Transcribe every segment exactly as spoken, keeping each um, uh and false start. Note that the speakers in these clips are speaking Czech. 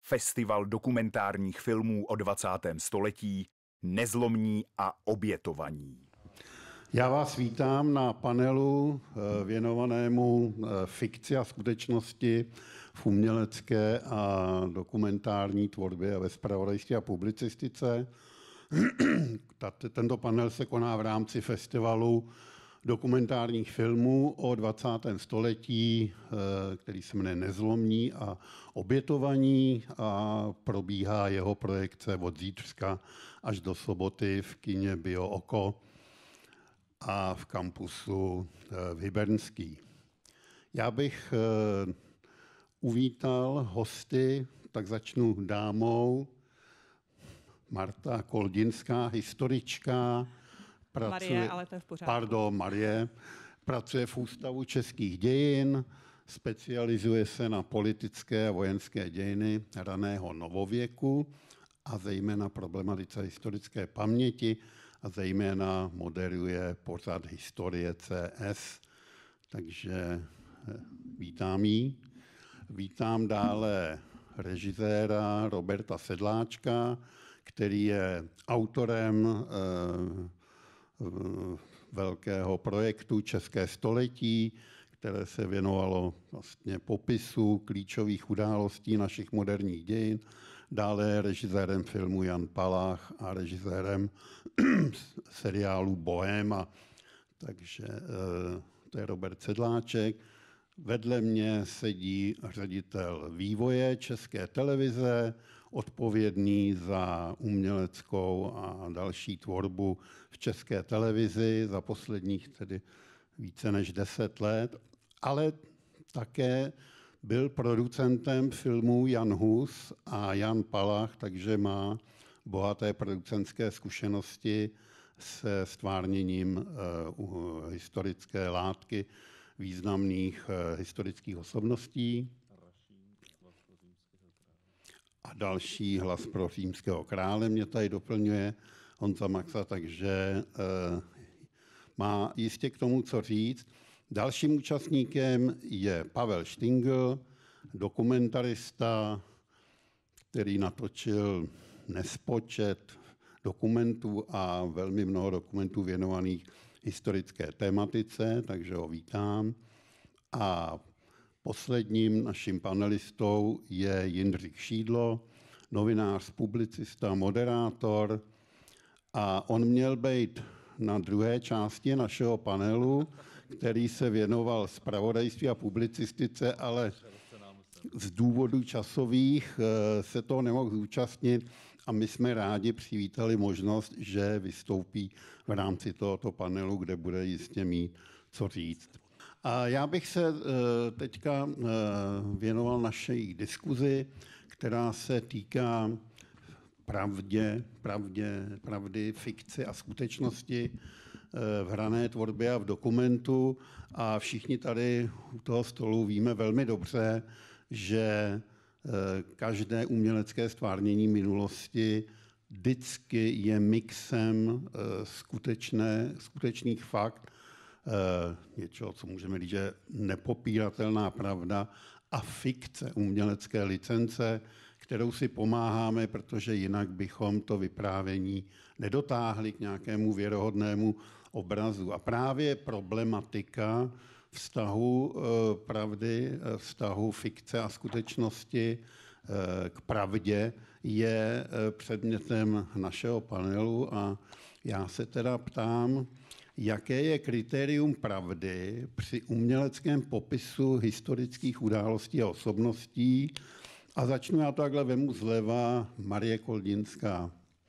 Festival dokumentárních filmů o dvacátém století, nezlomní a obětovaní. Já vás vítám na panelu věnovanému fikci a skutečnosti v umělecké a dokumentární tvorbě a ve zpravodajství a publicistice. Tento panel se koná v rámci festivalu dokumentárních filmů o dvacátém století, který se jmenuje Nezlomní a obětovaní, a probíhá jeho projekce od zítřka až do soboty v kině Bio Oko a v kampusu v Hybernský. Já bych uvítal hosty, tak začnu dámou. Marta Koldinská, historička, pracuje, Marie, ale to je v pořádku. Pardon, Marie, pracuje v Ústavu českých dějin, specializuje se na politické a vojenské dějiny raného novověku a zejména problematice historické paměti a zejména moderuje pořad Historie C S. Takže vítám jí. Vítám dále režiséra Roberta Sedláčka, který je autorem eh, velkého projektu České století, které se věnovalo vlastně popisu klíčových událostí našich moderních dějin. Dále je režisérem filmu Jan Palach a režisérem seriálu Bohéma. Takže eh, to je Robert Sedláček. Vedle mě sedí ředitel vývoje České televize, odpovědný za uměleckou a další tvorbu v České televizi za posledních tedy více než deset let, ale také byl producentem filmů Jan Hus a Jan Palach, takže má bohaté producentské zkušenosti se stvárněním uh, historické látky významných uh, historických osobností. A další hlas pro římského krále mě tady doplňuje Honza Maxa, takže uh, má jistě k tomu co říct. Dalším účastníkem je Pavel Štingl, dokumentarista, který natočil nespočet dokumentů a velmi mnoho dokumentů věnovaných historické tematice, takže ho vítám. A posledním naším panelistou je Jindřich Šídlo, novinář, publicista, moderátor, a on měl být na druhé části našeho panelu, který se věnoval zpravodajství a publicistice, ale z důvodů časových se toho nemohl zúčastnit a my jsme rádi přivítali možnost, že vystoupí v rámci tohoto panelu, kde bude jistě mít co říct. A já bych se teďka věnoval naší diskuzi, která se týká pravdě, pravdě, pravdy, fikce a skutečnosti v hrané tvorbě a v dokumentu. A všichni tady u toho stolu víme velmi dobře, že každé umělecké stvárnění minulosti vždycky je mixem skutečné, skutečných fakt, něčeho, co můžeme říct, že nepopíratelná pravda a fikce umělecké licence, kterou si pomáháme, protože jinak bychom to vyprávění nedotáhli k nějakému věrohodnému obrazu. A právě problematika vztahu pravdy, vztahu fikce a skutečnosti k pravdě je předmětem našeho panelu a já se teda ptám, jaké je kritérium pravdy při uměleckém popisu historických událostí a osobností. A začnu já takhle, vemu zleva, Marie Koldinská.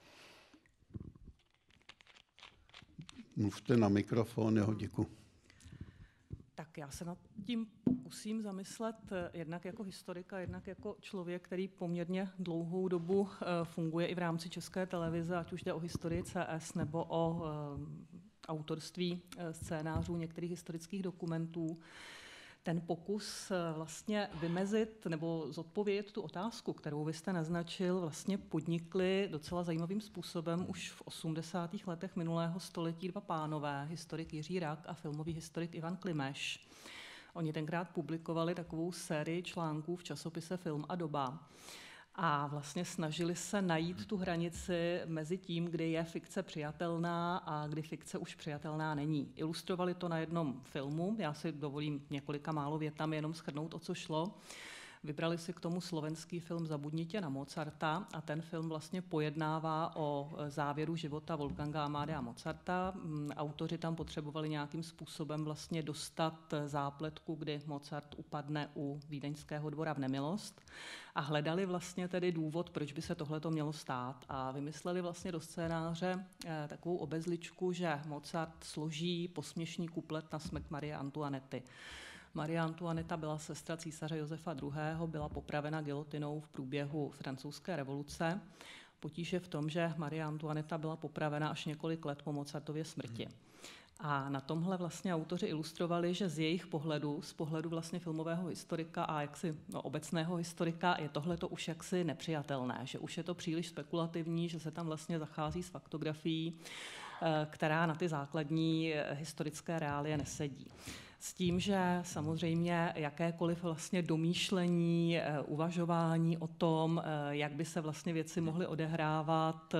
Mluvte na mikrofon, jo, děkuji. Tak já se nad tím pokusím zamyslet jednak jako historika, jednak jako člověk, který poměrně dlouhou dobu funguje i v rámci České televize, ať už jde o historii C S nebo o autorství scénářů některých historických dokumentů. Ten pokus vlastně vymezit nebo zodpovědět tu otázku, kterou vy jste naznačil, vlastně podnikli docela zajímavým způsobem už v osmdesátých letech minulého století dva pánové, historik Jiří Rak a filmový historik Ivan Klimeš. Oni tenkrát publikovali takovou sérii článků v časopise Film a doba. A vlastně snažili se najít tu hranici mezi tím, kdy je fikce přijatelná a kdy fikce už přijatelná není. Ilustrovali to na jednom filmu, já si dovolím několika málo větami jenom shrnout, o co šlo. Vybrali si k tomu slovenský film Zabudnite na Mozarta a ten film vlastně pojednává o závěru života Wolfganga Amadea Mozarta. Autoři tam potřebovali nějakým způsobem vlastně dostat zápletku, kdy Mozart upadne u vídeňského dvora v nemilost a hledali vlastně tedy důvod, proč by se tohleto mělo stát a vymysleli vlastně do scénáře takovou obezličku, že Mozart složí posměšný kuplet na smrt Marie Antoinety. Marie Antoineta byla sestra císaře Josefa druhého., byla popravena gilotinou v průběhu francouzské revoluce. Potíž je v tom, že Marie Antoineta byla popravena až několik let po Mozartově smrti. A na tomhle vlastně autoři ilustrovali, že z jejich pohledu, z pohledu vlastně filmového historika a jaksi no, obecného historika, je tohleto už jaksi nepřijatelné, že už je to příliš spekulativní, že se tam vlastně zachází s faktografií, která na ty základní historické reálie nesedí. S tím, že samozřejmě jakékoliv vlastně domýšlení, uvažování o tom, jak by se vlastně věci mohly odehrávat,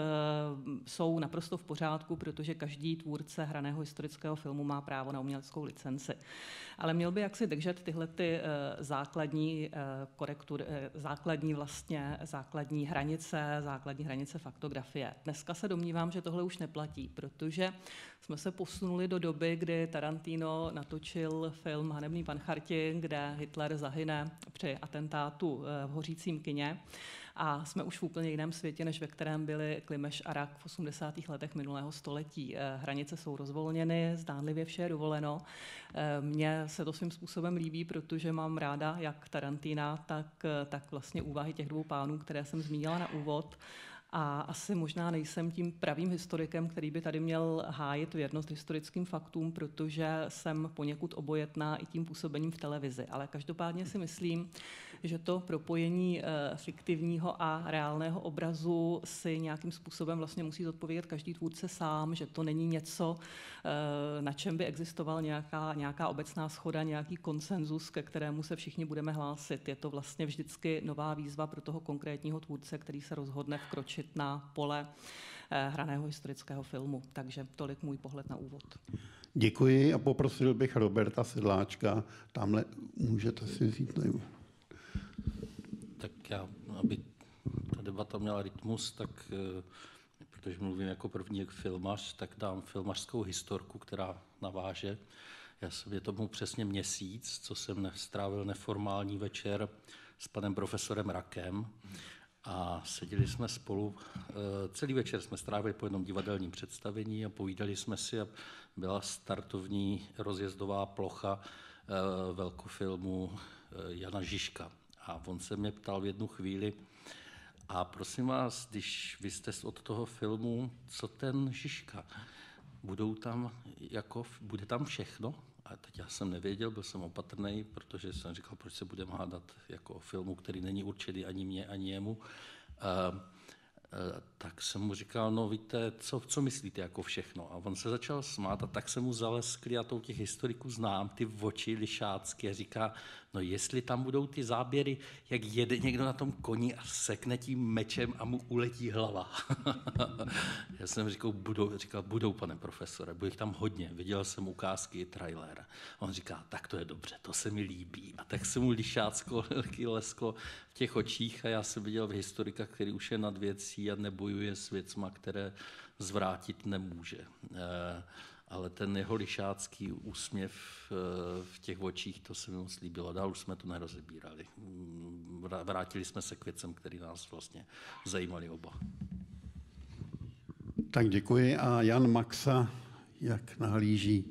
jsou naprosto v pořádku, protože každý tvůrce hraného historického filmu má právo na uměleckou licenci. Ale měl by jaksi držet tyhle ty základní korektury, základní vlastně, základní hranice, základní hranice faktografie. Dneska se domnívám, že tohle už neplatí, protože jsme se posunuli do doby, kdy Tarantino natočil film Hanebný pancharti, kde Hitler zahyne při atentátu v hořícím kině. A jsme už v úplně jiném světě, než ve kterém byli Klimeš a Rak v osmdesátých letech minulého století. Hranice jsou rozvolněny, zdánlivě vše je dovoleno. Mně se to svým způsobem líbí, protože mám ráda jak Tarantina, tak, tak vlastně úvahy těch dvou pánů, které jsem zmínila na úvod. A asi možná nejsem tím pravým historikem, který by tady měl hájit věrnost historickým faktům, protože jsem poněkud obojetná i tím působením v televizi. Ale každopádně si myslím, že to propojení fiktivního a reálného obrazu si nějakým způsobem vlastně musí zodpovědět každý tvůrce sám, že to není něco, na čem by existoval nějaká, nějaká obecná shoda, nějaký konsenzus, ke kterému se všichni budeme hlásit. Je to vlastně vždycky nová výzva pro toho konkrétního tvůrce, který se rozhodne vkročit na pole hraného historického filmu. Takže tolik můj pohled na úvod. Děkuji a poprosil bych Roberta Sedláčka. Tamhle můžete si vzít nejvu. Tak já, aby ta debata měla rytmus, tak protože mluvím jako první filmař, tak dám filmařskou historku, která naváže. Já jsem je tomu přesně měsíc, co jsem strávil neformální večer s panem profesorem Rakem a seděli jsme spolu. Celý večer jsme strávili po jednom divadelním představení a povídali jsme si a byla startovní rozjezdová plocha velkofilmu Jana Žižka. A on se mě ptal v jednu chvíli, a prosím vás, když vy jste od toho filmu, co ten Žižka? Budou tam jako, bude tam všechno? A teď já jsem nevěděl, byl jsem opatrný, protože jsem říkal, proč se budeme hádat jako o filmu, který není určený ani mně, ani jemu. Uh, Uh, tak jsem mu říkal, no víte, co, co myslíte jako všechno? A on se začal smát a tak jsem mu zaleskli, a to těch historiků znám, ty oči lišácky a říká, no jestli tam budou ty záběry, jak jede někdo na tom koni a sekne tím mečem a mu uletí hlava. Já jsem říkal budou, říkal, budou, pane profesore, bude jich tam hodně, viděl jsem ukázky i trailer. On říká, tak to je dobře, to se mi líbí. A tak se mu lišácko lesklo v těch očích a já jsem viděl v historika, který už je nad věcí a nebojuje s věcma, které zvrátit nemůže. E, ale ten jeho lišácký úsměv e, v těch očích, to se mi moc líbilo. Dál už jsme to nerozebírali. Vrátili jsme se k věcem, které nás vlastně zajímaly oba. Tak děkuji. A Jan Maxa, jak nahlíží?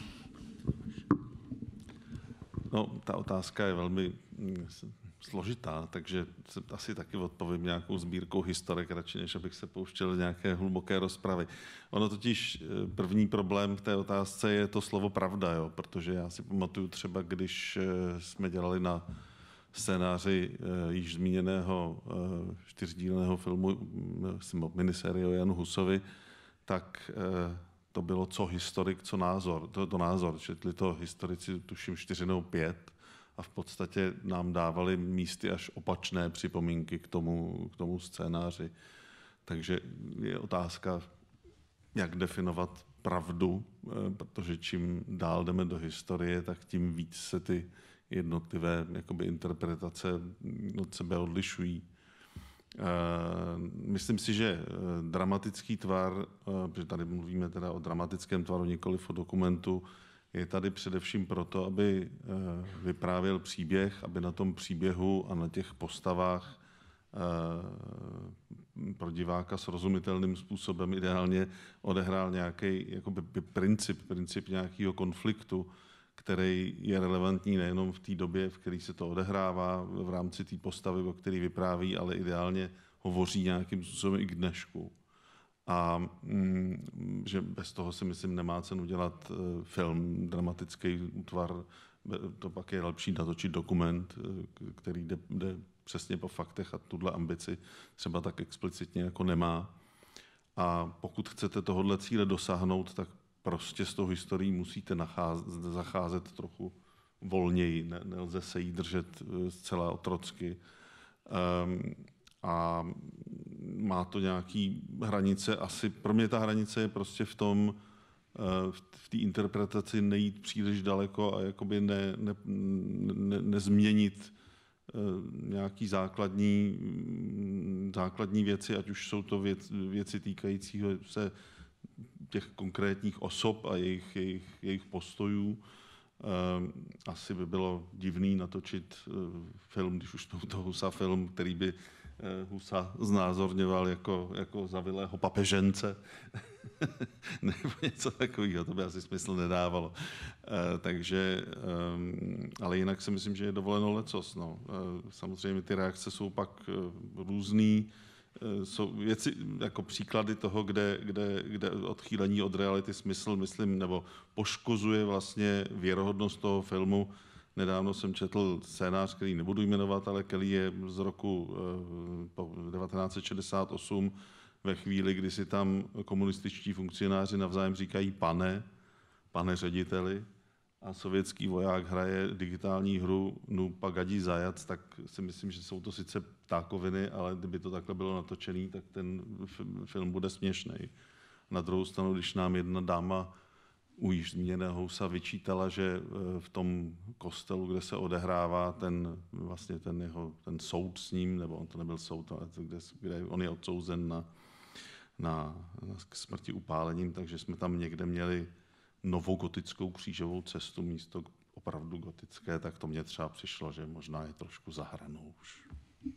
No, ta otázka je velmi složitá, takže asi taky odpovím nějakou sbírkou historek, radši než abych se pouštěl do nějaké hluboké rozpravy. Ono totiž první problém v té otázce je to slovo pravda, jo? Protože já si pamatuju třeba, když jsme dělali na scénáři již zmíněného čtyřdílného filmu minisérie o Janu Husovi, tak to bylo co historik, co názor. To, to názor, četli to historici tuším čtyři nebo pět a v podstatě nám dávali místy až opačné připomínky k tomu, k tomu scénáři. Takže je otázka, jak definovat pravdu, protože čím dál jdeme do historie, tak tím víc se ty jednotlivé jakoby, interpretace od sebe odlišují. Myslím si, že dramatický tvar, protože tady mluvíme teda o dramatickém tvaru, nikoliv o dokumentu, je tady především proto, aby vyprávěl příběh, aby na tom příběhu a na těch postavách pro diváka srozumitelným způsobem ideálně odehrál nějaký jakoby princip, princip nějakého konfliktu, který je relevantní nejenom v té době, v které se to odehrává, v rámci té postavy, o které vypráví, ale ideálně hovoří nějakým způsobem i k dnešku. A mm, že bez toho si myslím nemá cenu dělat uh, film, dramatický útvar, to pak je lepší natočit dokument, který jde, jde přesně po faktech a tuhle ambici třeba tak explicitně jako nemá. A pokud chcete tohohle cíle dosáhnout, tak prostě s tou historií musíte nacházet, zacházet trochu volněji, ne, nelze se jí držet zcela otrocky. Um, a má to nějaký hranice, asi pro mě ta hranice je prostě v tom, v té interpretaci nejít příliš daleko a jakoby ne, ne, ne, nezměnit nějaký základní, základní věci, ať už jsou to věc, věci týkající se těch konkrétních osob a jejich, jejich, jejich postojů. Asi by bylo divný natočit film, když už to Husa film, který by Husa znázorňoval jako, jako zavilého papežence nebo něco takového, to by asi smysl nedávalo. Takže, ale jinak si myslím, že je dovoleno lecos. No. Samozřejmě ty reakce jsou pak různý, jsou věci jako příklady toho, kde, kde, kde odchýlení od reality smysl, myslím, nebo poškozuje vlastně věrohodnost toho filmu. Nedávno jsem četl scénář, který nebudu jmenovat, ale který je z roku devatenáct set šedesát osm, ve chvíli, kdy si tam komunističtí funkcionáři navzájem říkají pane, pane řediteli, a sovětský voják hraje digitální hru Nu pagadí zajac, tak si myslím, že jsou to sice ptákoviny, ale kdyby to takhle bylo natočený, tak ten film bude směšnej. Na druhou stranu, když nám jedna dáma u již zmíněného Husa vyčítala, že v tom kostelu, kde se odehrává ten, vlastně ten, jeho, ten soud s ním, nebo on to nebyl soud, ale to, kde, kde on je odsouzen na, na, na smrti upálením, takže jsme tam někde měli novou gotickou křížovou cestu místo opravdu gotické, tak to mně třeba přišlo, že možná je trošku za hranou už.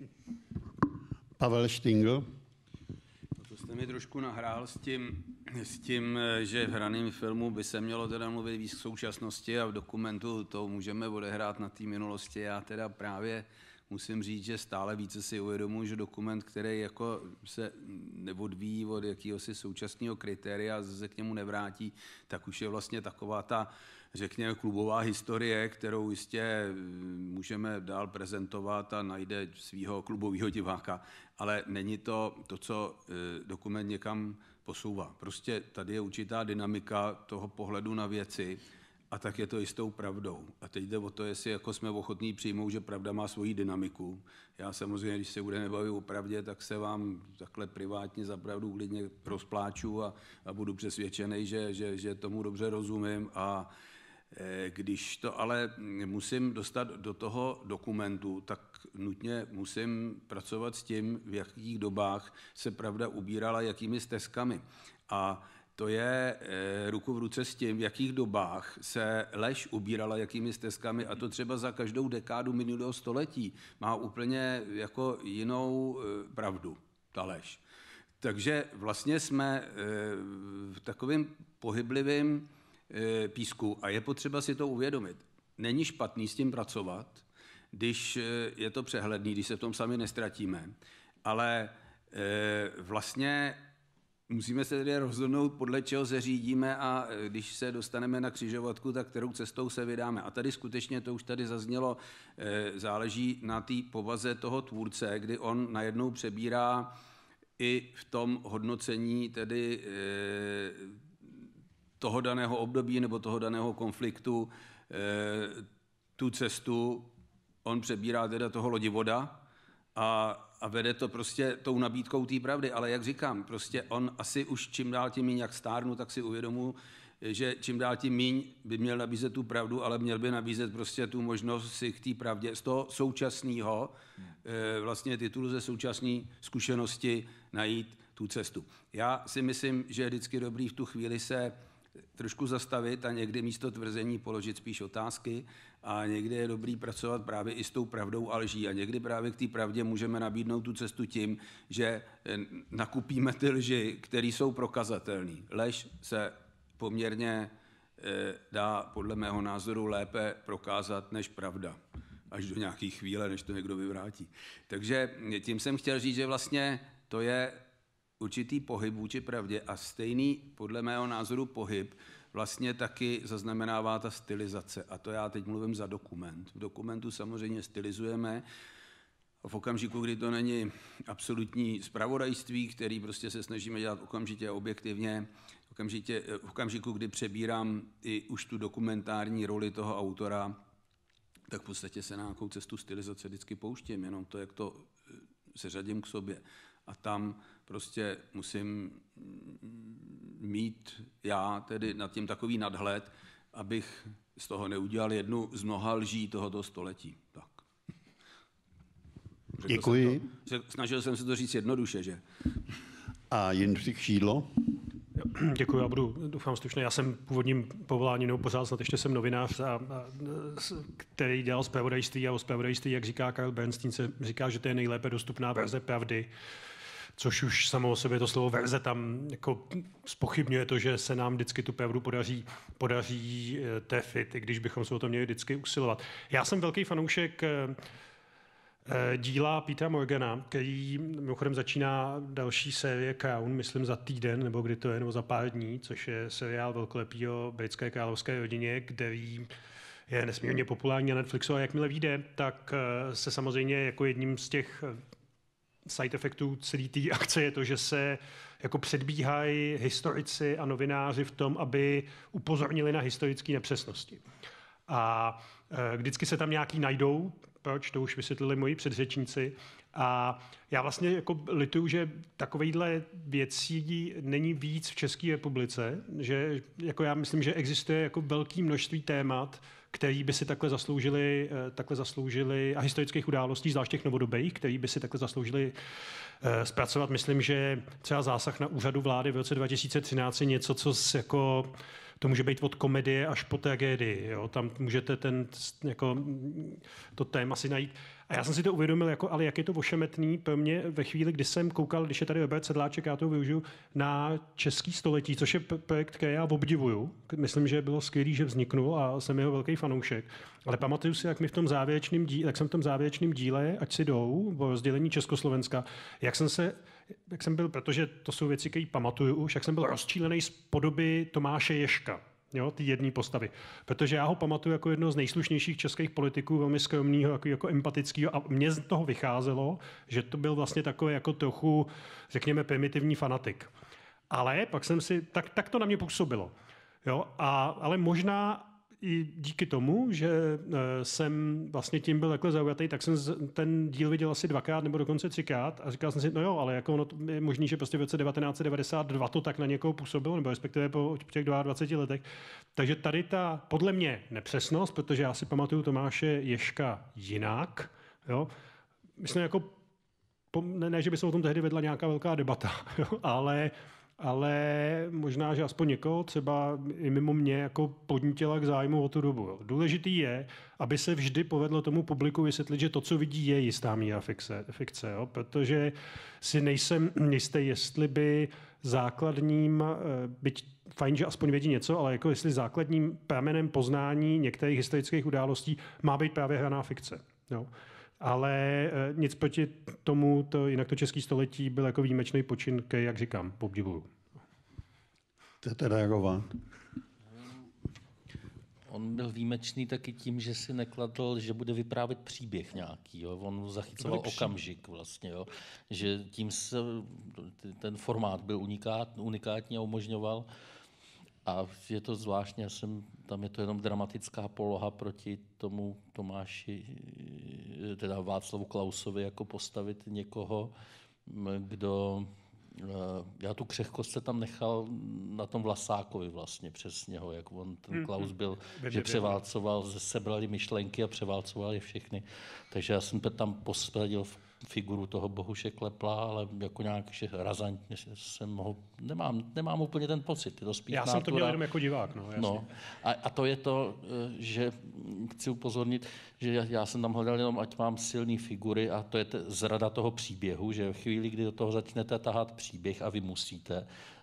Pavel Štingl. To jste mi trošku nahrál s tím, s tím, že v hraném filmu by se mělo teda mluvit víc k současnosti a v dokumentu to můžeme odehrát na té minulosti. Já teda právě musím říct, že stále více si uvědomuji, že dokument, který jako se neodvíjí od jakéhosi současného kritéria a se k němu nevrátí, tak už je vlastně taková ta, řekněme, klubová historie, kterou jistě můžeme dál prezentovat a najde svého klubového diváka, ale není to to, co dokument někam posouvá. Prostě tady je určitá dynamika toho pohledu na věci, a tak je to jistou pravdou. A teď jde o to, jestli jako jsme ochotní přijmout, že pravda má svoji dynamiku. Já samozřejmě, když se budeme bavit o pravdě, tak se vám takhle privátně za pravdu klidně rozpláču a, a budu přesvědčený, že, že, že tomu dobře rozumím. A e, když to ale musím dostat do toho dokumentu, tak nutně musím pracovat s tím, v jakých dobách se pravda ubírala, jakými stezkami. A to je e, ruku v ruce s tím, v jakých dobách se lež ubírala jakými stezkami, a to třeba za každou dekádu minulého století má úplně jako jinou e, pravdu, ta lež. Takže vlastně jsme e, v takovém pohyblivém e, písku a je potřeba si to uvědomit. Není špatný s tím pracovat, když e, je to přehledný, když se v tom sami nestratíme, ale e, vlastně musíme se tedy rozhodnout, podle čeho se řídíme, a když se dostaneme na křižovatku, tak kterou cestou se vydáme. A tady skutečně, to už tady zaznělo, záleží na té povaze toho tvůrce, kdy on najednou přebírá i v tom hodnocení tedy toho daného období nebo toho daného konfliktu tu cestu, on přebírá teda toho lodivoda a, a vede to prostě tou nabídkou té pravdy, ale jak říkám, prostě on asi už čím dál tím míň, jak stárnu, tak si uvědomuji, že čím dál tím míň by měl nabízet tu pravdu, ale měl by nabízet prostě tu možnost si k té pravdě z toho současného vlastně titulu ze současné zkušenosti najít tu cestu. Já si myslím, že je vždycky dobrý v tu chvíli se trošku zastavit a někdy místo tvrzení položit spíš otázky a někdy je dobrý pracovat právě i s tou pravdou a lží a někdy právě k té pravdě můžeme nabídnout tu cestu tím, že nakupíme ty lži, které jsou prokazatelné. Lež se poměrně dá podle mého názoru lépe prokázat než pravda. Až do nějaké chvíle, než to někdo vyvrátí. Takže tím jsem chtěl říct, že vlastně to je určitý pohyb vůči pravdě a stejný, podle mého názoru, pohyb vlastně taky zaznamenává ta stylizace. A to já teď mluvím za dokument. V dokumentu samozřejmě stylizujeme v okamžiku, kdy to není absolutní zpravodajství, který prostě se snažíme dělat okamžitě objektivně, okamžitě, v okamžiku, kdy přebírám i už tu dokumentární roli toho autora, tak v podstatě se na nějakou cestu stylizace vždycky pouštím, jenom to, jak to seřadím k sobě. A tam prostě musím mít já tedy nad tím takový nadhled, abych z toho neudělal jednu z mnoha lží tohoto století. Tak. Děkuji. To, snažil jsem se to říct jednoduše, že? A Jindřich Šídlo? Děkuji, já budu, doufám, stručně. Já jsem původním povoláním, nebo pořád snad ještě jsem novinář, a, a, který dělal zpravodajství a o zpravodajství, jak říká Karl Bernstein, se říká, že to je nejlépe dostupná verze pravdy, což už samo o sobě to slovo verze tam jako zpochybňuje to, že se nám vždycky tu pravdu podaří, podaří trefit, i když bychom se o to měli vždycky usilovat. Já jsem velký fanoušek díla Petera Morgana, který mimochodem začíná další série Crown, myslím za týden, nebo kdy to je, nebo za pár dní, což je seriál velkolepý o britské královské rodině, který je nesmírně populární na Netflixu a jakmile vyjde, tak se samozřejmě jako jedním z těch side efektů celé té akce je to, že se jako předbíhají historici a novináři v tom, aby upozornili na historické nepřesnosti. A vždycky se tam nějaký najdou, proč, to už vysvětlili moji předřečníci. A já vlastně jako lituju, že takovejhle věcí není víc v České republice, že jako já myslím, že existuje jako velké množství témat, který by si takhle zasloužili, takhle zasloužili a historických událostí, zvlášť těch novodobých, který by si takhle zasloužili uh, zpracovat. Myslím, že třeba zásah na úřadu vlády v roce dva tisíce třináct je něco, co jako to může být od komedie až po tragédii. Jo? Tam můžete ten, jako, to téma si najít. A já jsem si to uvědomil, jako, ale jak je to ošemetný pro mě ve chvíli, kdy jsem koukal, když je tady Robert Sedláček, já to využiju, na český století, což je projekt, který já obdivuju. Myslím, že bylo skvělý, že vzniknul a jsem jeho velký fanoušek. Ale pamatuju si, jak mi v tom závěrečném díle, jak jsem v tom závěrečném díle, ať si jdou, o rozdělení Československa, jak jsem se jak jsem byl, protože to jsou věci, které pamatuju už, jak jsem byl rozčílený z podoby Tomáše Ježka, jo, ty jedné postavy. Protože já ho pamatuju jako jednoho z nejslušnějších českých politiků, velmi skromného, jako, jako empatického a mně z toho vycházelo, že to byl vlastně takový jako trochu, řekněme, primitivní fanatik. Ale pak jsem si, tak, tak to na mě působilo. Jo, a, ale možná i díky tomu, že jsem vlastně tím byl takhle zaujatý, tak jsem ten díl viděl asi dvakrát nebo dokonce třikrát a říkal jsem si, no jo, ale jako ono je možný, že prostě v roce devatenáct set devadesát dva to tak na někoho působilo, nebo respektive po těch dvaceti dvou letech. Takže tady ta, podle mě, nepřesnost, protože já si pamatuju Tomáše Ježka jinak, jo, myslím jako, ne, ne že by se o tom tehdy vedla nějaká velká debata, jo, ale ale možná, že aspoň někoho třeba i mimo mě jako podnítila k zájmu o tu dobu. Jo. Důležitý je, aby se vždy povedlo tomu publiku vysvětlit, že to, co vidí, je jistá míra fikce, fikce jo. Protože si nejsem jistý, jestli by základním, byť fajn, že aspoň vědí něco, ale jako jestli základním pramenem poznání některých historických událostí má být právě hraná fikce. Jo. Ale e, nic proti tomu, to, jinak to české století byl jako výjimečný počin, který, jak říkám, obdivuju. Chcete reagovat? On byl výjimečný taky tím, že si nekladl, že bude vyprávět příběh nějaký. Jo? On zachycoval okamžik vlastně. Jo? Že tím se ten formát byl unikát, unikátní a umožňoval. A je to zvláštně, já jsem tam je to jenom dramatická poloha proti tomu Tomáši, teda Václavu Klausovi, jako postavit někoho, kdo... Já tu křehkost se tam nechal na tom Vlasákovi vlastně přes něho, jak on, ten Klaus byl, mm-hmm. že převálcoval, sebrali myšlenky a převálcoval je všechny. Takže já jsem tam posadil figuru toho Bohuše Klepla, ale jako nějak že razantně jsem mohl, nemám, nemám úplně ten pocit. To spíš já nátura. Jsem to měl jenom jako divák. No, no. A, a to je to, že chci upozornit, že já, já jsem tam hledal jenom, ať mám silné figury a to je te, zrada toho příběhu, že v chvíli, kdy do toho začnete tahat příběh a vy musíte,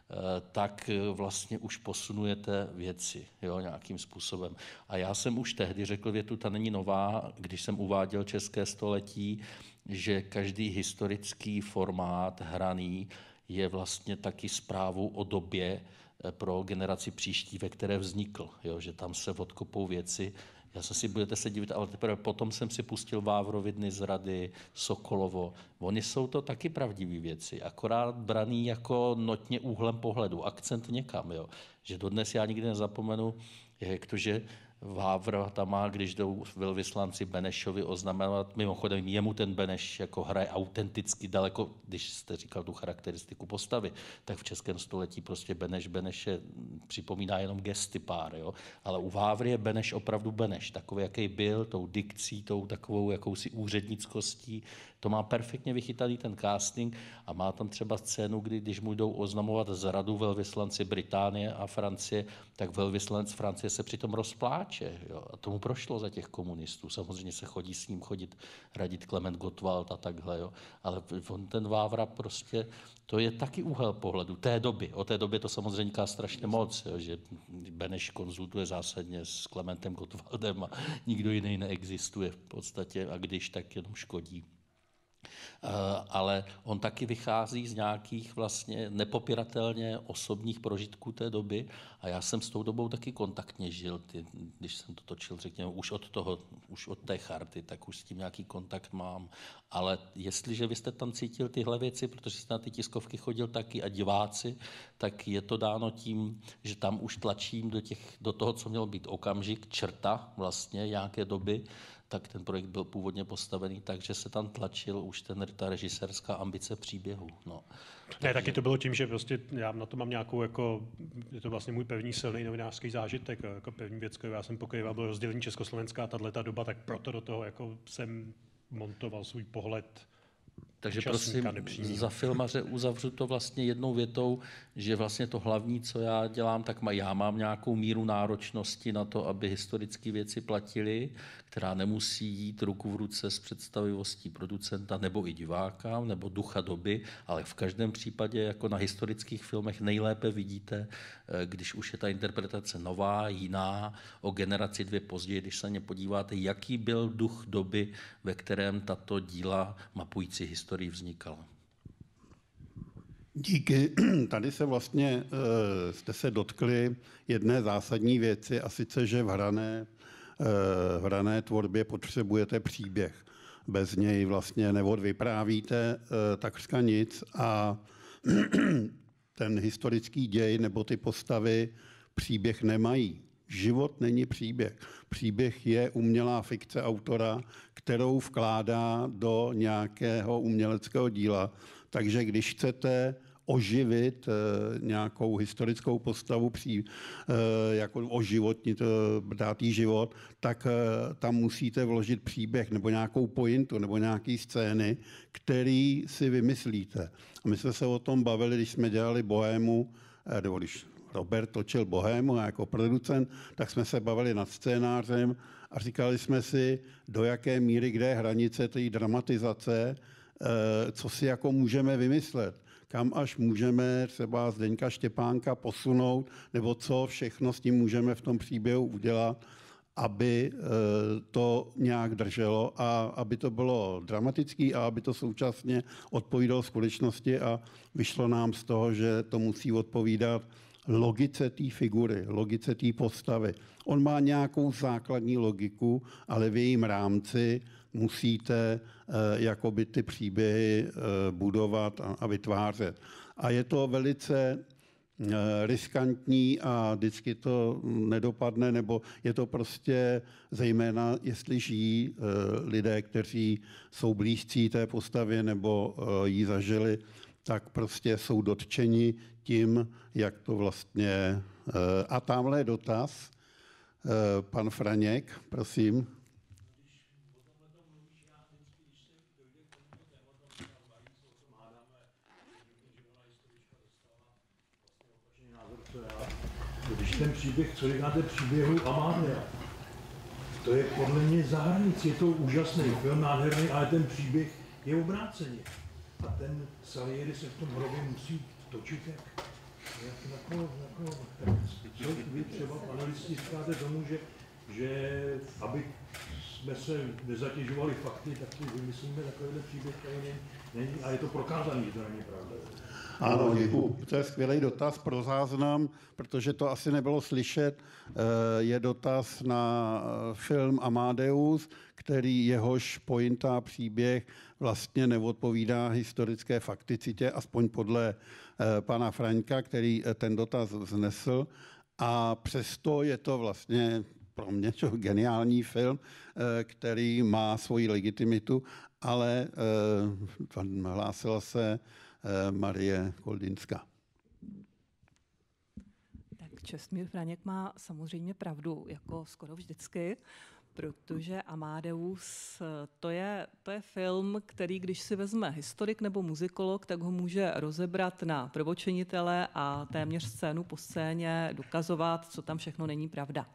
tak vlastně už posunujete věci jo, nějakým způsobem. A já jsem už tehdy řekl větu, ta není nová, když jsem uváděl České století, že každý historický formát hraný je vlastně taky zprávou o době pro generaci příští, ve které vznikl. Jo, že tam se odkopou věci. Já se si budete se divit, ale teprve potom jsem si pustil Vávrovy dny zrady, Sokolovo. Oni jsou to taky pravdivé věci, akorát braný jako notně úhlem pohledu, akcent někam. Jo. Že dodnes já nikdy nezapomenu, jak to, že Vávra tam má, když jdou velvyslanci Benešovi oznamenovat, mimochodem jemu ten Beneš jako hraje autenticky daleko, když jste říkal tu charakteristiku postavy, tak v Českém století prostě Beneš Beneše připomíná jenom gesty pár, jo? Ale u Vávry je Beneš opravdu Beneš, takový, jaký byl, tou dikcí, tou takovou jakousi úřednickostí, to má perfektně vychytaný ten casting a má tam třeba scénu, kdy když mu jdou oznamovat zradu velvyslanci Británie a Francie, tak velvyslanec Francie se přitom rozpláče. Jo? A tomu prošlo za těch komunistů. Samozřejmě se chodí s ním chodit radit Klement Gottwald a takhle. Jo? Ale on, ten Vávra prostě, to je taky úhel pohledu té doby. O té době to samozřejmě říká strašně moc, jo? Že Beneš konzultuje zásadně s Klementem Gottwaldem a nikdo jiný neexistuje v podstatě a když, tak jenom škodí. Uh, ale on taky vychází z nějakých vlastně nepopiratelně osobních prožitků té doby a já jsem s tou dobou taky kontaktně žil, ty, když jsem to točil, řekněme, už od toho, už od té charty, tak už s tím nějaký kontakt mám, ale jestliže vy jste tam cítil tyhle věci, protože jste na ty tiskovky chodil taky a diváci, tak je to dáno tím, že tam už tlačím do, těch, do toho, co mělo být okamžik, črta vlastně nějaké doby, tak ten projekt byl původně postavený tak, že se tam tlačil už ten, ta režisérská ambice příběhu. No. Ne, Takže... taky to bylo tím, že prostě já na to mám nějakou, jako, je to vlastně můj pevný silný novinářský zážitek, jako pevný věc, já jsem pokrýval, byl rozdělení Československá a tato doba, tak proto do toho jako jsem montoval svůj pohled. Takže prosím, za filmaře uzavřu to vlastně jednou větou, že vlastně to hlavní, co já dělám, tak já mám nějakou míru náročnosti na to, aby historické věci platily, která nemusí jít ruku v ruce s představivostí producenta nebo i diváka, nebo ducha doby, ale v každém případě jako na historických filmech nejlépe vidíte, když už je ta interpretace nová, jiná, o generaci dvě později, když se na ně podíváte, jaký byl duch doby, ve kterém tato díla mapující historii vznikala. Díky. Tady se vlastně uh, jste se dotkli jedné zásadní věci, a sice, že v hrané, uh, v hrané tvorbě potřebujete příběh. Bez něj vlastně neodvyprávíte uh, takřka nic a ten historický děj nebo ty postavy příběh nemají. Život není příběh. Příběh je umělá fikce autora, kterou vkládá do nějakého uměleckého díla. Takže když chcete oživit nějakou historickou postavu, jako oživotnit, dát jí život, tak tam musíte vložit příběh nebo nějakou pointu nebo nějaký scény, který si vymyslíte. A my jsme se o tom bavili, když jsme dělali Bohému, nebo když Robert točil Bohému jako producent, tak jsme se bavili nad scénářem a říkali jsme si, do jaké míry, kde je hranice té dramatizace, co si jako můžeme vymyslet, kam až můžeme třeba Zdeňka Štěpánka posunout, nebo co všechno s tím můžeme v tom příběhu udělat, aby to nějak drželo a aby to bylo dramatický a aby to současně odpovídalo skutečnosti a vyšlo nám z toho, že to musí odpovídat logice té figury, logice té postavy. On má nějakou základní logiku, ale v jejím rámci musíte eh, jakoby ty příběhy eh, budovat a, a vytvářet. A je to velice riskantní a vždycky to nedopadne, nebo je to prostě zejména, jestli žijí lidé, kteří jsou blízcí té postavě nebo ji zažili, tak prostě jsou dotčeni tím, jak to vlastně... A tamhle je dotaz. Pan Franěk, prosím. Když ten příběh, co říkáte příběhu Amadea, to je podle mě za hranicí, je to úžasný film, nádherný, ale ten příběh je obráceně. A ten Salieri se v tom hrobě musí točit jak, jak jako, jako, co vy třeba panelisti říkáte tomu, že, že aby jsme se nezatěžovali fakty, tak si vymyslíme takovýhle příběh, který není, a je to prokázaný, že to není pravda. Ano, děkuji. To je skvělý dotaz pro záznam, protože to asi nebylo slyšet. Je dotaz na film Amadeus, který jehož pointa příběh vlastně neodpovídá historické fakticitě, aspoň podle pana Fraňka, který ten dotaz vznesl. A přesto je to vlastně pro mě geniální film, který má svoji legitimitu, ale hlásila se Marie Koldinská. Tak Čestmír Franěk má samozřejmě pravdu, jako skoro vždycky, protože Amadeus to je, to je film, který, když si vezme historik nebo muzikolog, tak ho může rozebrat na prvočinitele a téměř scénu po scéně dokazovat, co tam všechno není pravda.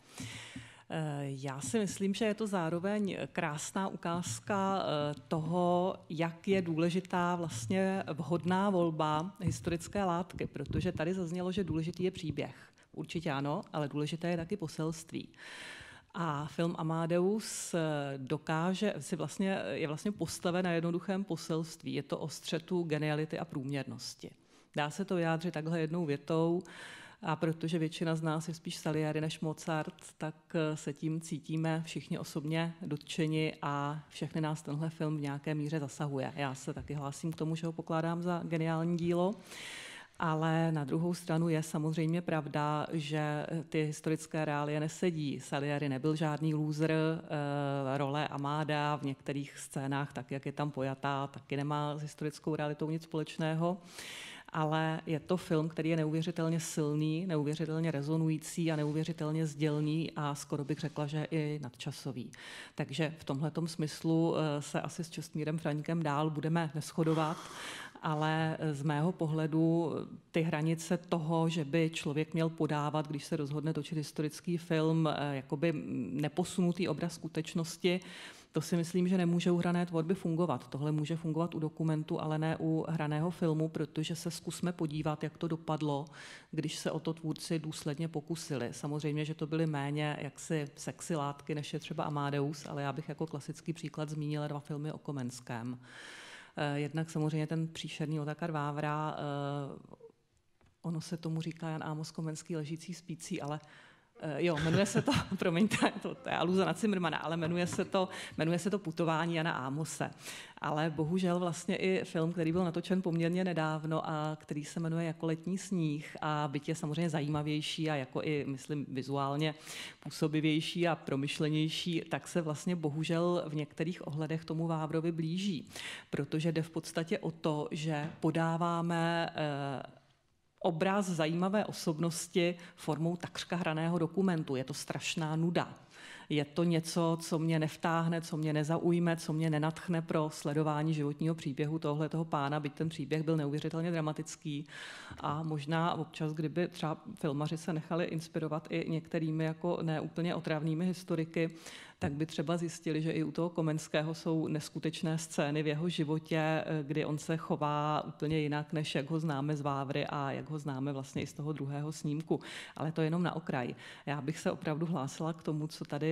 Já si myslím, že je to zároveň krásná ukázka toho, jak je důležitá vlastně vhodná volba historické látky, protože tady zaznělo, že důležitý je příběh. Určitě ano, ale důležité je taky poselství. A film Amadeus dokáže, si vlastně, je vlastně postaven na jednoduchém poselství. Je to o střetu geniality a průměrnosti. Dá se to vyjádřit takhle jednou větou, a protože většina z nás je spíš Salieri než Mozart, tak se tím cítíme všichni osobně dotčeni a všechny nás tenhle film v nějaké míře zasahuje. Já se taky hlásím k tomu, že ho pokládám za geniální dílo, ale na druhou stranu je samozřejmě pravda, že ty historické reálie nesedí. Salieri nebyl žádný loser, role Amáda v některých scénách, tak jak je tam pojatá, taky nemá s historickou realitou nic společného. Ale je to film, který je neuvěřitelně silný, neuvěřitelně rezonující a neuvěřitelně sdělný a skoro bych řekla, že i nadčasový. Takže v tomhletom smyslu se asi s Čestmírem Fraňkem dál budeme neshodovat, ale z mého pohledu ty hranice toho, že by člověk měl podávat, když se rozhodne točit historický film, jakoby neposunutý obraz skutečnosti, to si myslím, že nemůže u hrané tvorby fungovat. Tohle může fungovat u dokumentu, ale ne u hraného filmu, protože se zkusme podívat, jak to dopadlo, když se o to tvůrci důsledně pokusili. Samozřejmě, že to byly méně jaksi sexy látky, než je třeba Amadeus, ale já bych jako klasický příklad zmínila dva filmy o Komenském. Jednak samozřejmě ten příšerný Otakar Vávra, ono se tomu říká Jan Amos Komenský ležící spící, ale jo, jmenuje se to, promiňte, to, to je aluze na Cimrmana, ale jmenuje se to, jmenuje se to Putování Jana Ámose. Ale bohužel vlastně i film, který byl natočen poměrně nedávno a který se jmenuje Jako letní sníh a byť je samozřejmě zajímavější a jako i, myslím, vizuálně působivější a promyšlenější, tak se vlastně bohužel v některých ohledech tomu Vávrovi blíží, protože jde v podstatě o to, že podáváme eh, obraz zajímavé osobnosti formou takřka hraného dokumentu. Je to strašná nuda. Je to něco, co mě nevtáhne, co mě nezaujme, co mě nenadchne pro sledování životního příběhu tohletoho pána, byť ten příběh byl neuvěřitelně dramatický. A možná občas, kdyby třeba filmaři se nechali inspirovat i některými jako neúplně otravnými historiky, tak by třeba zjistili, že i u toho Komenského jsou neskutečné scény v jeho životě, kdy on se chová úplně jinak, než jak ho známe z Vávry a jak ho známe vlastně i z toho druhého snímku. Ale to jenom na okraj. Já bych se opravdu hlásila k tomu, co tady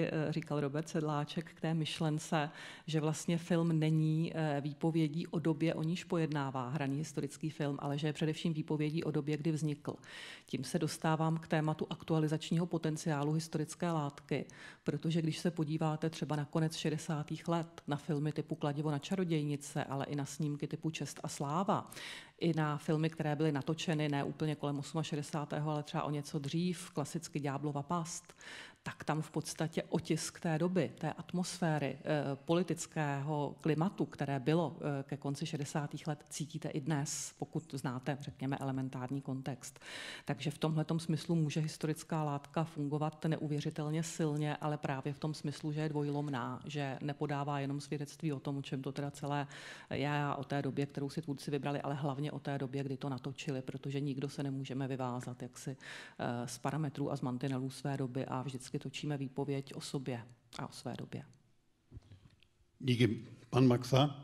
tady říkal Robert Sedláček k té myšlence, že vlastně film není výpovědí o době, o níž pojednává hraný historický film, ale že je především výpovědí o době, kdy vznikl. Tím se dostávám k tématu aktualizačního potenciálu historické látky, protože když se podíváte třeba na konec šedesátých let na filmy typu Kladivo na čarodějnice, ale i na snímky typu Čest a sláva, i na filmy, které byly natočeny ne úplně kolem šedesátého osmého ale třeba o něco dřív, klasicky Ďáblova past, tak tam v podstatě otisk té doby, té atmosféry, eh, politického klimatu, které bylo eh, ke konci šedesátých let, cítíte i dnes, pokud znáte, řekněme, elementární kontext. Takže v tomhletom smyslu může historická látka fungovat neuvěřitelně silně, ale právě v tom smyslu, že je dvojlomná, že nepodává jenom svědectví o tom, o čem to teda celé je a o té době, kterou si tvůrci vybrali, ale hlavně o té době, kdy to natočili, protože nikdo se nemůžeme vyvázat jaksi eh, z parametrů a z mantinelů své doby a vždycky točíme výpověď o sobě a o své době. Díky. Pan Maxa?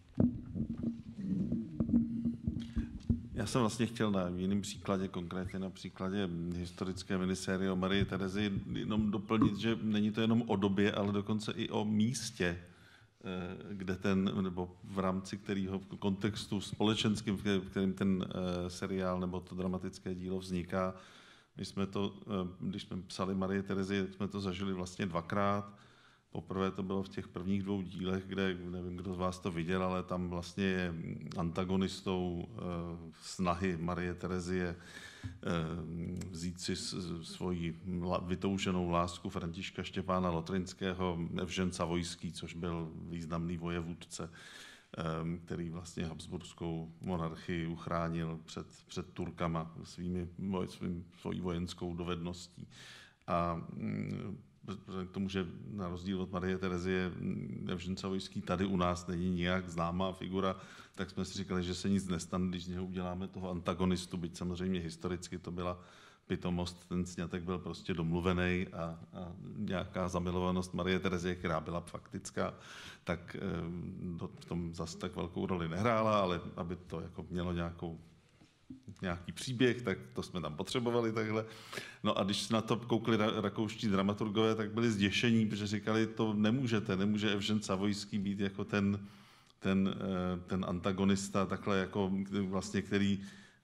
Já jsem vlastně chtěl na jiném příkladě, konkrétně na příkladě historické minisérie o Marii Terezii, jenom doplnit, že není to jenom o době, ale dokonce i o místě, kde ten, nebo v rámci kterého kontextu společenským, v kterém ten seriál nebo to dramatické dílo vzniká. My jsme to, když jsme psali Marii Terezii, jsme to zažili vlastně dvakrát. Poprvé to bylo v těch prvních dvou dílech, kde, nevím, kdo z vás to viděl, ale tam vlastně je antagonistou snahy Marie Terezie vzít si svoji vytouženou lásku Františka Štěpána Lotrinského, Evžen Savojský, což byl významný vojevůdce, který vlastně habsburskou monarchii uchránil před, před Turkama svými, svým, svojí vojenskou dovedností. A k tomu, že na rozdíl od Marie Terezie Evžen Savojský tady u nás není nijak známá figura, tak jsme si říkali, že se nic nestane, když z něho uděláme toho antagonistu, byť samozřejmě historicky to byla pitomost, ten sňatek byl prostě domluvený a, a nějaká zamilovanost Marie Terezie, která byla faktická, tak e, v tom zase tak velkou roli nehrála, ale aby to jako mělo nějakou nějaký příběh, tak to jsme tam potřebovali takhle. No a když na to koukli rakouští dramaturgové, tak byli zděšení, protože říkali, to nemůžete, nemůže Evžen Savojský být jako ten, ten, ten antagonista, takhle jako vlastně, který,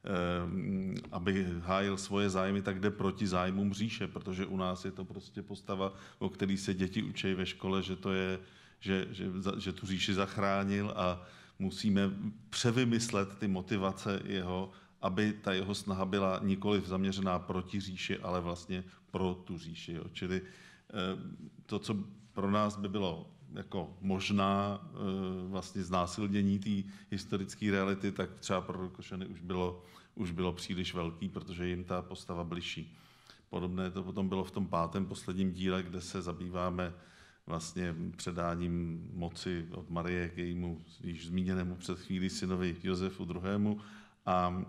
aby hájil svoje zájmy, tak jde proti zájmům říše, protože u nás je to prostě postava, o který se děti učí ve škole, že to je, že, že, že tu říši zachránil a musíme převymyslet ty motivace jeho, aby ta jeho snaha byla nikoliv zaměřená proti říši, ale vlastně pro tu říši. Jo. Čili to, co pro nás by bylo jako možná vlastně znásilnění té historické reality, tak třeba pro Rokošany už bylo, už bylo příliš velký, protože jim ta postava bližší. Podobné to potom bylo v tom pátém posledním díle, kde se zabýváme vlastně předáním moci od Marie k jejímu již zmíněnému před chvílí synovi Josefu druhému. A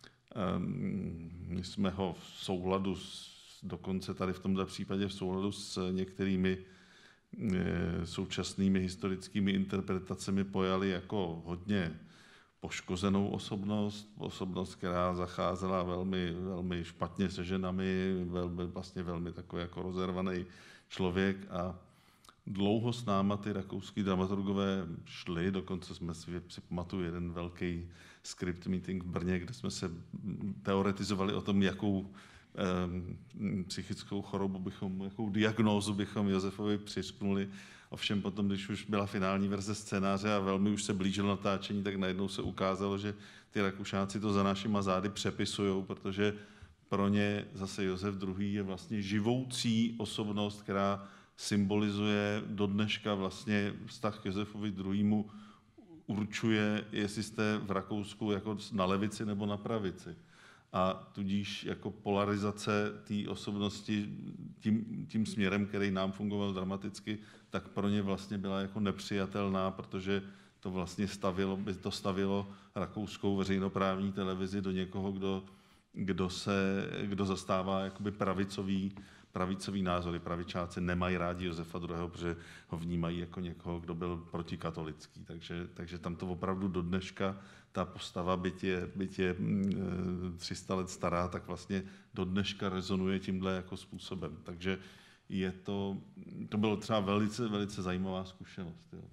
my jsme ho v souladu, s, dokonce tady v tomto případě v souladu s některými současnými historickými interpretacemi pojali jako hodně poškozenou osobnost, osobnost, která zacházela velmi, velmi špatně se ženami, velmi, vlastně velmi takový jako rozervaný člověk a dlouho s náma ty rakouský dramaturgové šli, dokonce jsme si, si pamatuju jeden velký script meeting v Brně, kde jsme se teoretizovali o tom, jakou eh, psychickou chorobu bychom, jakou diagnózu bychom Josefovi přiřknuli. Ovšem potom, když už byla finální verze scénáře a velmi už se blížilo natáčení, tak najednou se ukázalo, že ty Rakušáci to za našima zády přepisujou, protože pro ně zase Josef druhý. je vlastně živoucí osobnost, která symbolizuje do dneška vlastně vztah k Josefovi druhému. Určuje, jestli jste v Rakousku jako na levici nebo na pravici. A tudíž jako polarizace té osobnosti tím, tím směrem, který nám fungoval dramaticky, tak pro ně vlastně byla jako nepřijatelná, protože to vlastně stavilo, by to stavilo rakouskou veřejnoprávní televizi do někoho, kdo, kdo, se, kdo zastává jakoby pravicový pravicový názory. Pravičáci nemají rádi Josefa druhého. protože ho vnímají jako někoho, kdo byl protikatolický. Takže, takže tam to opravdu do dneška ta postava, byť je, byť je tři sta let stará, tak vlastně do dneška rezonuje tímhle jako způsobem. Takže je to, to bylo třeba velice, velice zajímavá zkušenost. Jo.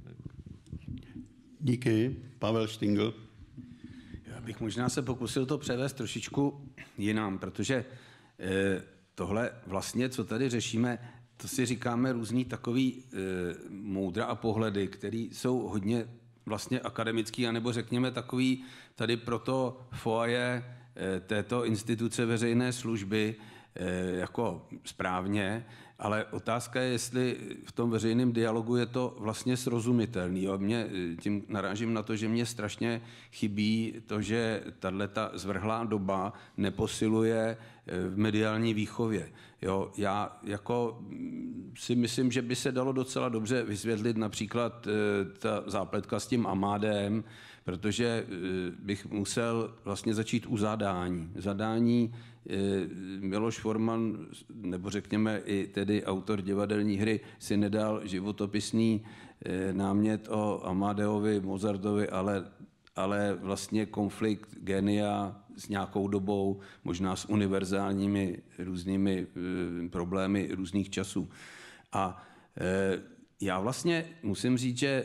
Díky. Pavel Štingl. Já bych možná se pokusil to převést trošičku jinam, protože eh, tohle vlastně, co tady řešíme, to si říkáme různý takový eh, moudra a pohledy, které jsou hodně vlastně akademický, anebo řekněme takový tady proto foaje eh, této instituce veřejné služby eh, jako správně, ale otázka je, jestli v tom veřejném dialogu je to vlastně srozumitelný. Jo? Mě, tím narážím na to, že mě strašně chybí to, že tato zvrhlá doba neposiluje v mediální výchově. Jo? Já jako si myslím, že by se dalo docela dobře vysvětlit například ta zápletka s tím Amádem, protože bych musel vlastně začít u zadání. Zadání Miloš Forman, nebo řekněme i tedy autor divadelní hry, si nedal životopisný námět o Amadeovi, Mozartovi, ale, ale vlastně konflikt genia s nějakou dobou, možná s univerzálními různými problémy různých časů. A já vlastně musím říct, že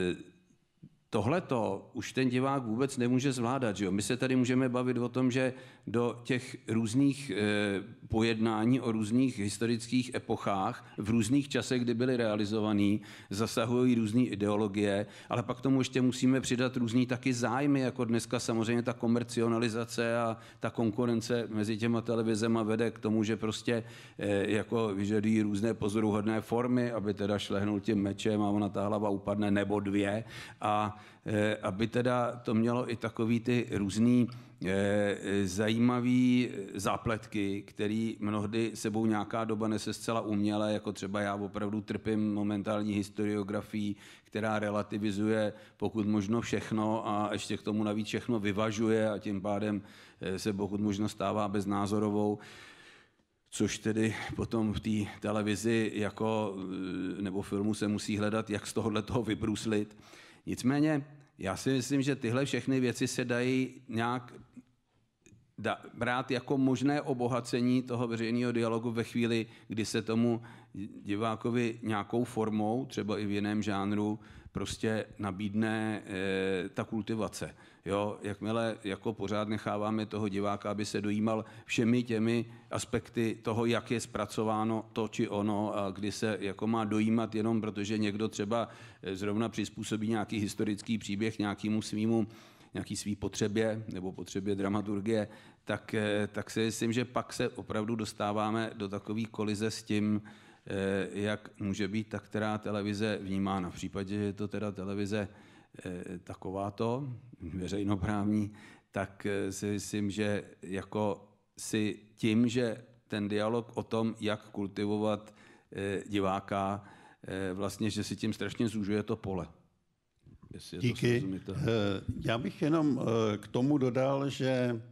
tohleto už ten divák vůbec nemůže zvládat. Že jo? My se tady můžeme bavit o tom, že do těch různých e, pojednání o různých historických epochách v různých časech, kdy byly realizovaný, zasahují různé ideologie, ale pak tomu ještě musíme přidat různý taky zájmy, jako dneska samozřejmě ta komercionalizace a ta konkurence mezi těma televizema vede k tomu, že prostě e, jako vyžadují různé pozoruhodné formy, aby teda šlehnul tím mečem a ona ta hlava upadne, nebo dvě, a e, aby teda to mělo i takový ty různý zajímavý zápletky, který mnohdy sebou nějaká doba nese zcela uměle, jako třeba já opravdu trpím momentální historiografii, která relativizuje pokud možno všechno a ještě k tomu navíc všechno vyvažuje a tím pádem se pokud možno stává beznázorovou, což tedy potom v té televizi jako, nebo filmu se musí hledat, jak z tohohle toho vybruslit. Nicméně já si myslím, že tyhle všechny věci se dají nějak da, brát jako možné obohacení toho veřejného dialogu ve chvíli, kdy se tomu divákovi nějakou formou, třeba i v jiném žánru, prostě nabídne e, ta kultivace. Jo, jakmile jako pořád necháváme toho diváka, aby se dojímal všemi těmi aspekty toho, jak je zpracováno to či ono a kdy se jako má dojímat jenom protože někdo třeba zrovna přizpůsobí nějaký historický příběh nějakému svýmu, nějaký svý potřebě nebo potřebě dramaturgie, tak, tak si myslím, že pak se opravdu dostáváme do takové kolize s tím, jak může být ta která televize vnímána. V případě, že je to teda televize takováto, veřejnoprávní, tak si myslím, že jako si tím, že ten dialog o tom, jak kultivovat diváka, vlastně, že si tím strašně zúžuje to pole. Díky. Já bych jenom k tomu dodal, že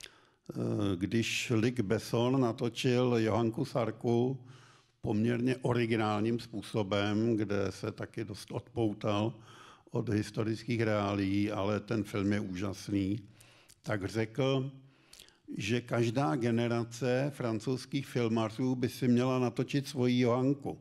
když Luc Besson natočil Johanku Sarku poměrně originálním způsobem, kde se taky dost odpoutal od historických reálií, ale ten film je úžasný, tak řekl, že každá generace francouzských filmařů by si měla natočit svoji Johanku.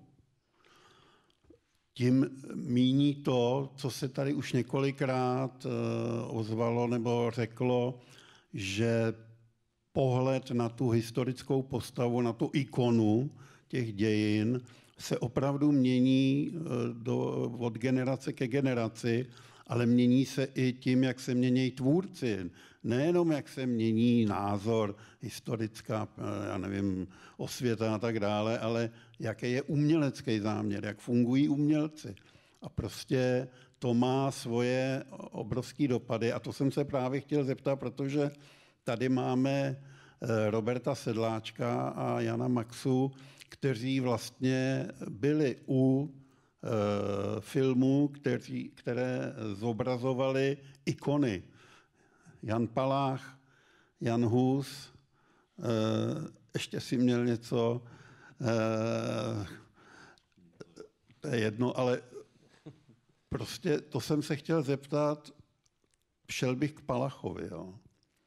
Tím míní to, co se tady už několikrát ozvalo nebo řeklo, že pohled na tu historickou postavu, na tu ikonu těch dějin se opravdu mění do, od generace ke generaci, ale mění se i tím, jak se mění tvůrci. Nejenom, jak se mění názor, historická, já nevím, osvěta a tak dále, ale jaký je umělecký záměr, jak fungují umělci. A prostě to má svoje obrovské dopady. A to jsem se právě chtěl zeptat, protože tady máme Roberta Sedláčka a Jana Maxu, kteří vlastně byli u e, filmů, kteří, které zobrazovali ikony. Jan Palach, Jan Hus, e, ještě si měl něco, e, to je jedno, ale prostě to jsem se chtěl zeptat, šel bych k Palachovi. Jo.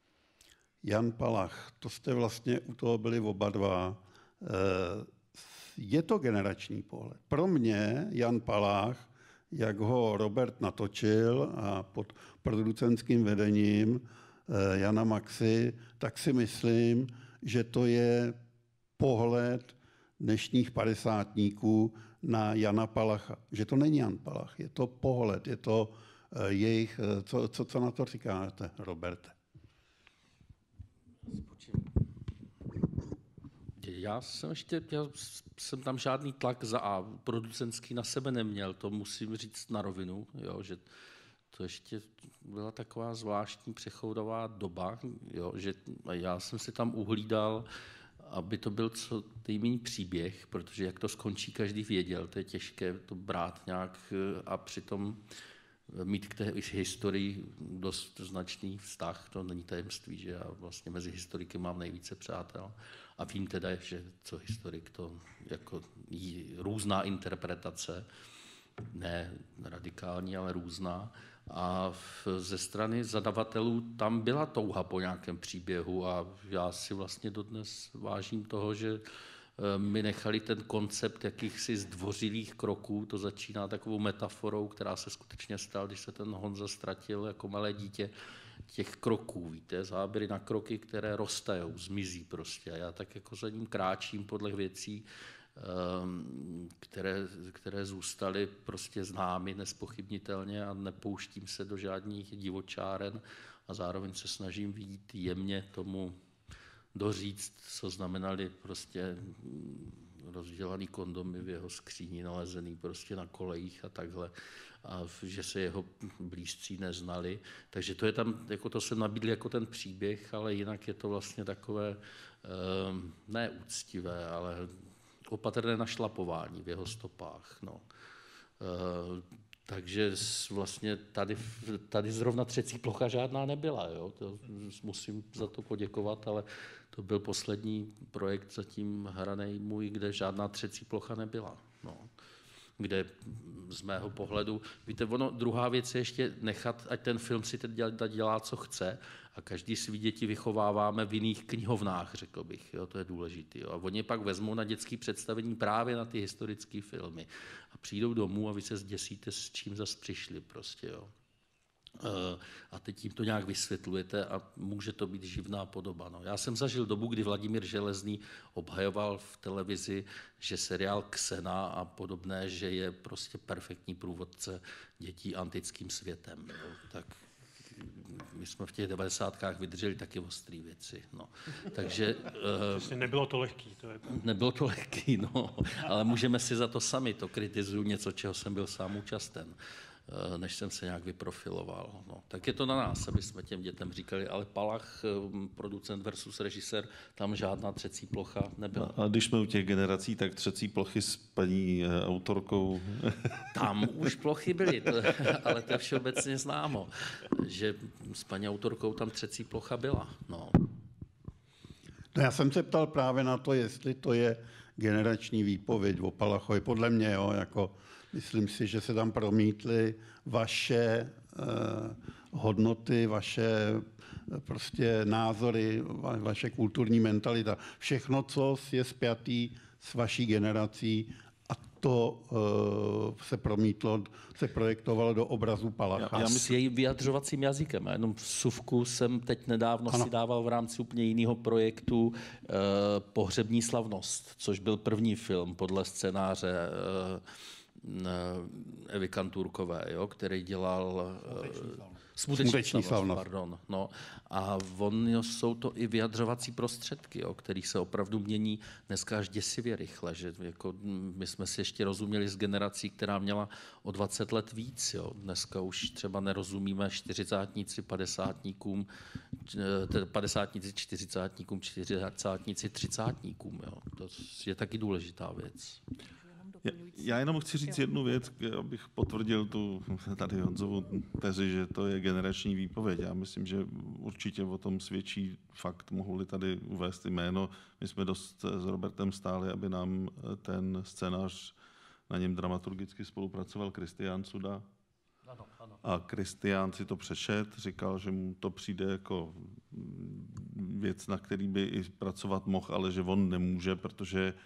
Jan Palach, to jste vlastně u toho byli oba dva. je to generační pohled. Pro mě Jan Palach, jak ho Robert natočil a pod producentským vedením Jana Maxy, tak si myslím, že to je pohled dnešních padesátníků na Jana Palacha. Že to není Jan Palach, je to pohled, je to jejich, co, co, co na to říkáte, Roberte? Já jsem ještě, já jsem tam žádný tlak za A, producentský na sebe neměl, to musím říct na rovinu, jo, že to ještě byla taková zvláštní přechodová doba, jo, že já jsem si tam uhlídal, aby to byl co nejméně příběh, protože jak to skončí, každý věděl, to je těžké to brát nějak a přitom mít k té historii dost značný vztah, to není tajemství, že já vlastně mezi historiky mám nejvíce přátel a vím teda, že co historik, to jako různá interpretace, ne radikální, ale různá. A ze strany zadavatelů tam byla touha po nějakém příběhu a já si vlastně dodnes vážím toho, že mi nechali ten koncept jakýchsi zdvořilých kroků, to začíná takovou metaforou, která se skutečně stala, když se ten Honza ztratil jako malé dítě, těch kroků, víte, záběry na kroky, které roztajou, zmizí prostě. A já tak jako za ním kráčím podle věcí, které, které zůstaly prostě známy nespochybnitelně a nepouštím se do žádných divočáren a zároveň se snažím vyjít jemně tomu doříct, co znamenaly prostě rozdělaný kondomy v jeho skříni, nalezený prostě na kolejích a takhle, a že se jeho blízcí neznali. Takže to je tam, jako to jsem nabídl jako ten příběh, ale jinak je to vlastně takové ne úctivé, ale opatrné našlapování v jeho stopách. No. Takže vlastně tady, tady zrovna třecí plocha žádná nebyla. Jo? To musím za to poděkovat, ale to byl poslední projekt zatím hranej můj, kde žádná třecí plocha nebyla. No. Kde z mého pohledu, víte, ono, druhá věc je ještě nechat, ať ten film si teď dělá, dělá, co chce, a každý svý děti vychováváme v jiných knihovnách, řekl bych, jo, to je důležité. A oni pak vezmou na dětské představení právě na ty historické filmy a přijdou domů a vy se zděsíte, s čím zas přišli prostě, jo. A teď jim to nějak vysvětlujete a může to být živná podoba. No. Já jsem zažil dobu, kdy Vladimír Železný obhajoval v televizi, že seriál Xena a podobné, že je prostě perfektní průvodce dětí antickým světem. No. Tak my jsme v těch devadesátkách vydrželi taky ostrý věci. No. Takže, uh, nebylo to lehký. To je... Nebylo to lehký, no. Ale můžeme si za to sami, to kritizuju něco, čeho jsem byl sám účasten, než jsem se nějak vyprofiloval. No. Tak je to na nás, aby jsme těm dětem říkali, ale Palach, producent versus režisér, tam žádná třecí plocha nebyla. A když jsme u těch generací, tak třecí plochy s paní autorkou? Tam už plochy byly, to, ale to je všeobecně známo, že s paní autorkou tam třecí plocha byla. No. No, já jsem se ptal právě na to, jestli to je generační výpověď o Palachovi. Podle mě, jo, jako myslím si, že se tam promítly vaše eh, hodnoty, vaše eh, prostě názory, va, vaše kulturní mentalita. Všechno, co je spjatý s vaší generací, a to uh, se promítlo, se projektovalo do obrazu Palacha. A s jejím vyjadřovacím jazykem. A jenom v suvku jsem teď nedávno ano. si dával v rámci úplně jiného projektu uh, Pohřební slavnost, což byl první film podle scénáře uh, Evy Kantůrkové, jo, který dělal uh, Smuteční, Smuteční slavnost. Pardon, no. A on, jsou to i vyjadřovací prostředky, o kterých se opravdu mění dneska až děsivě rychle. Že jako my jsme si ještě rozuměli s generací, která měla o dvacet let víc. Jo. Dneska už třeba nerozumíme čtyřicátníci, padesátníkům, padesátníci, čtyřicátníkům, čtyřicátníci, třicátníkům. Jo. To je taky důležitá věc. Já jenom chci říct jednu věc, abych potvrdil tu tady Honzovu tezi, že to je generační výpověď. Já myslím, že určitě o tom svědčí fakt, mohu-li tady uvést jméno. My jsme dost s Robertem stáli, aby nám ten scénář, na něm dramaturgicky spolupracoval Kristián Suda. Ano, ano. A Kristián si to přečet, říkal, že mu to přijde jako věc, na který by i pracovat mohl, ale že on nemůže, protože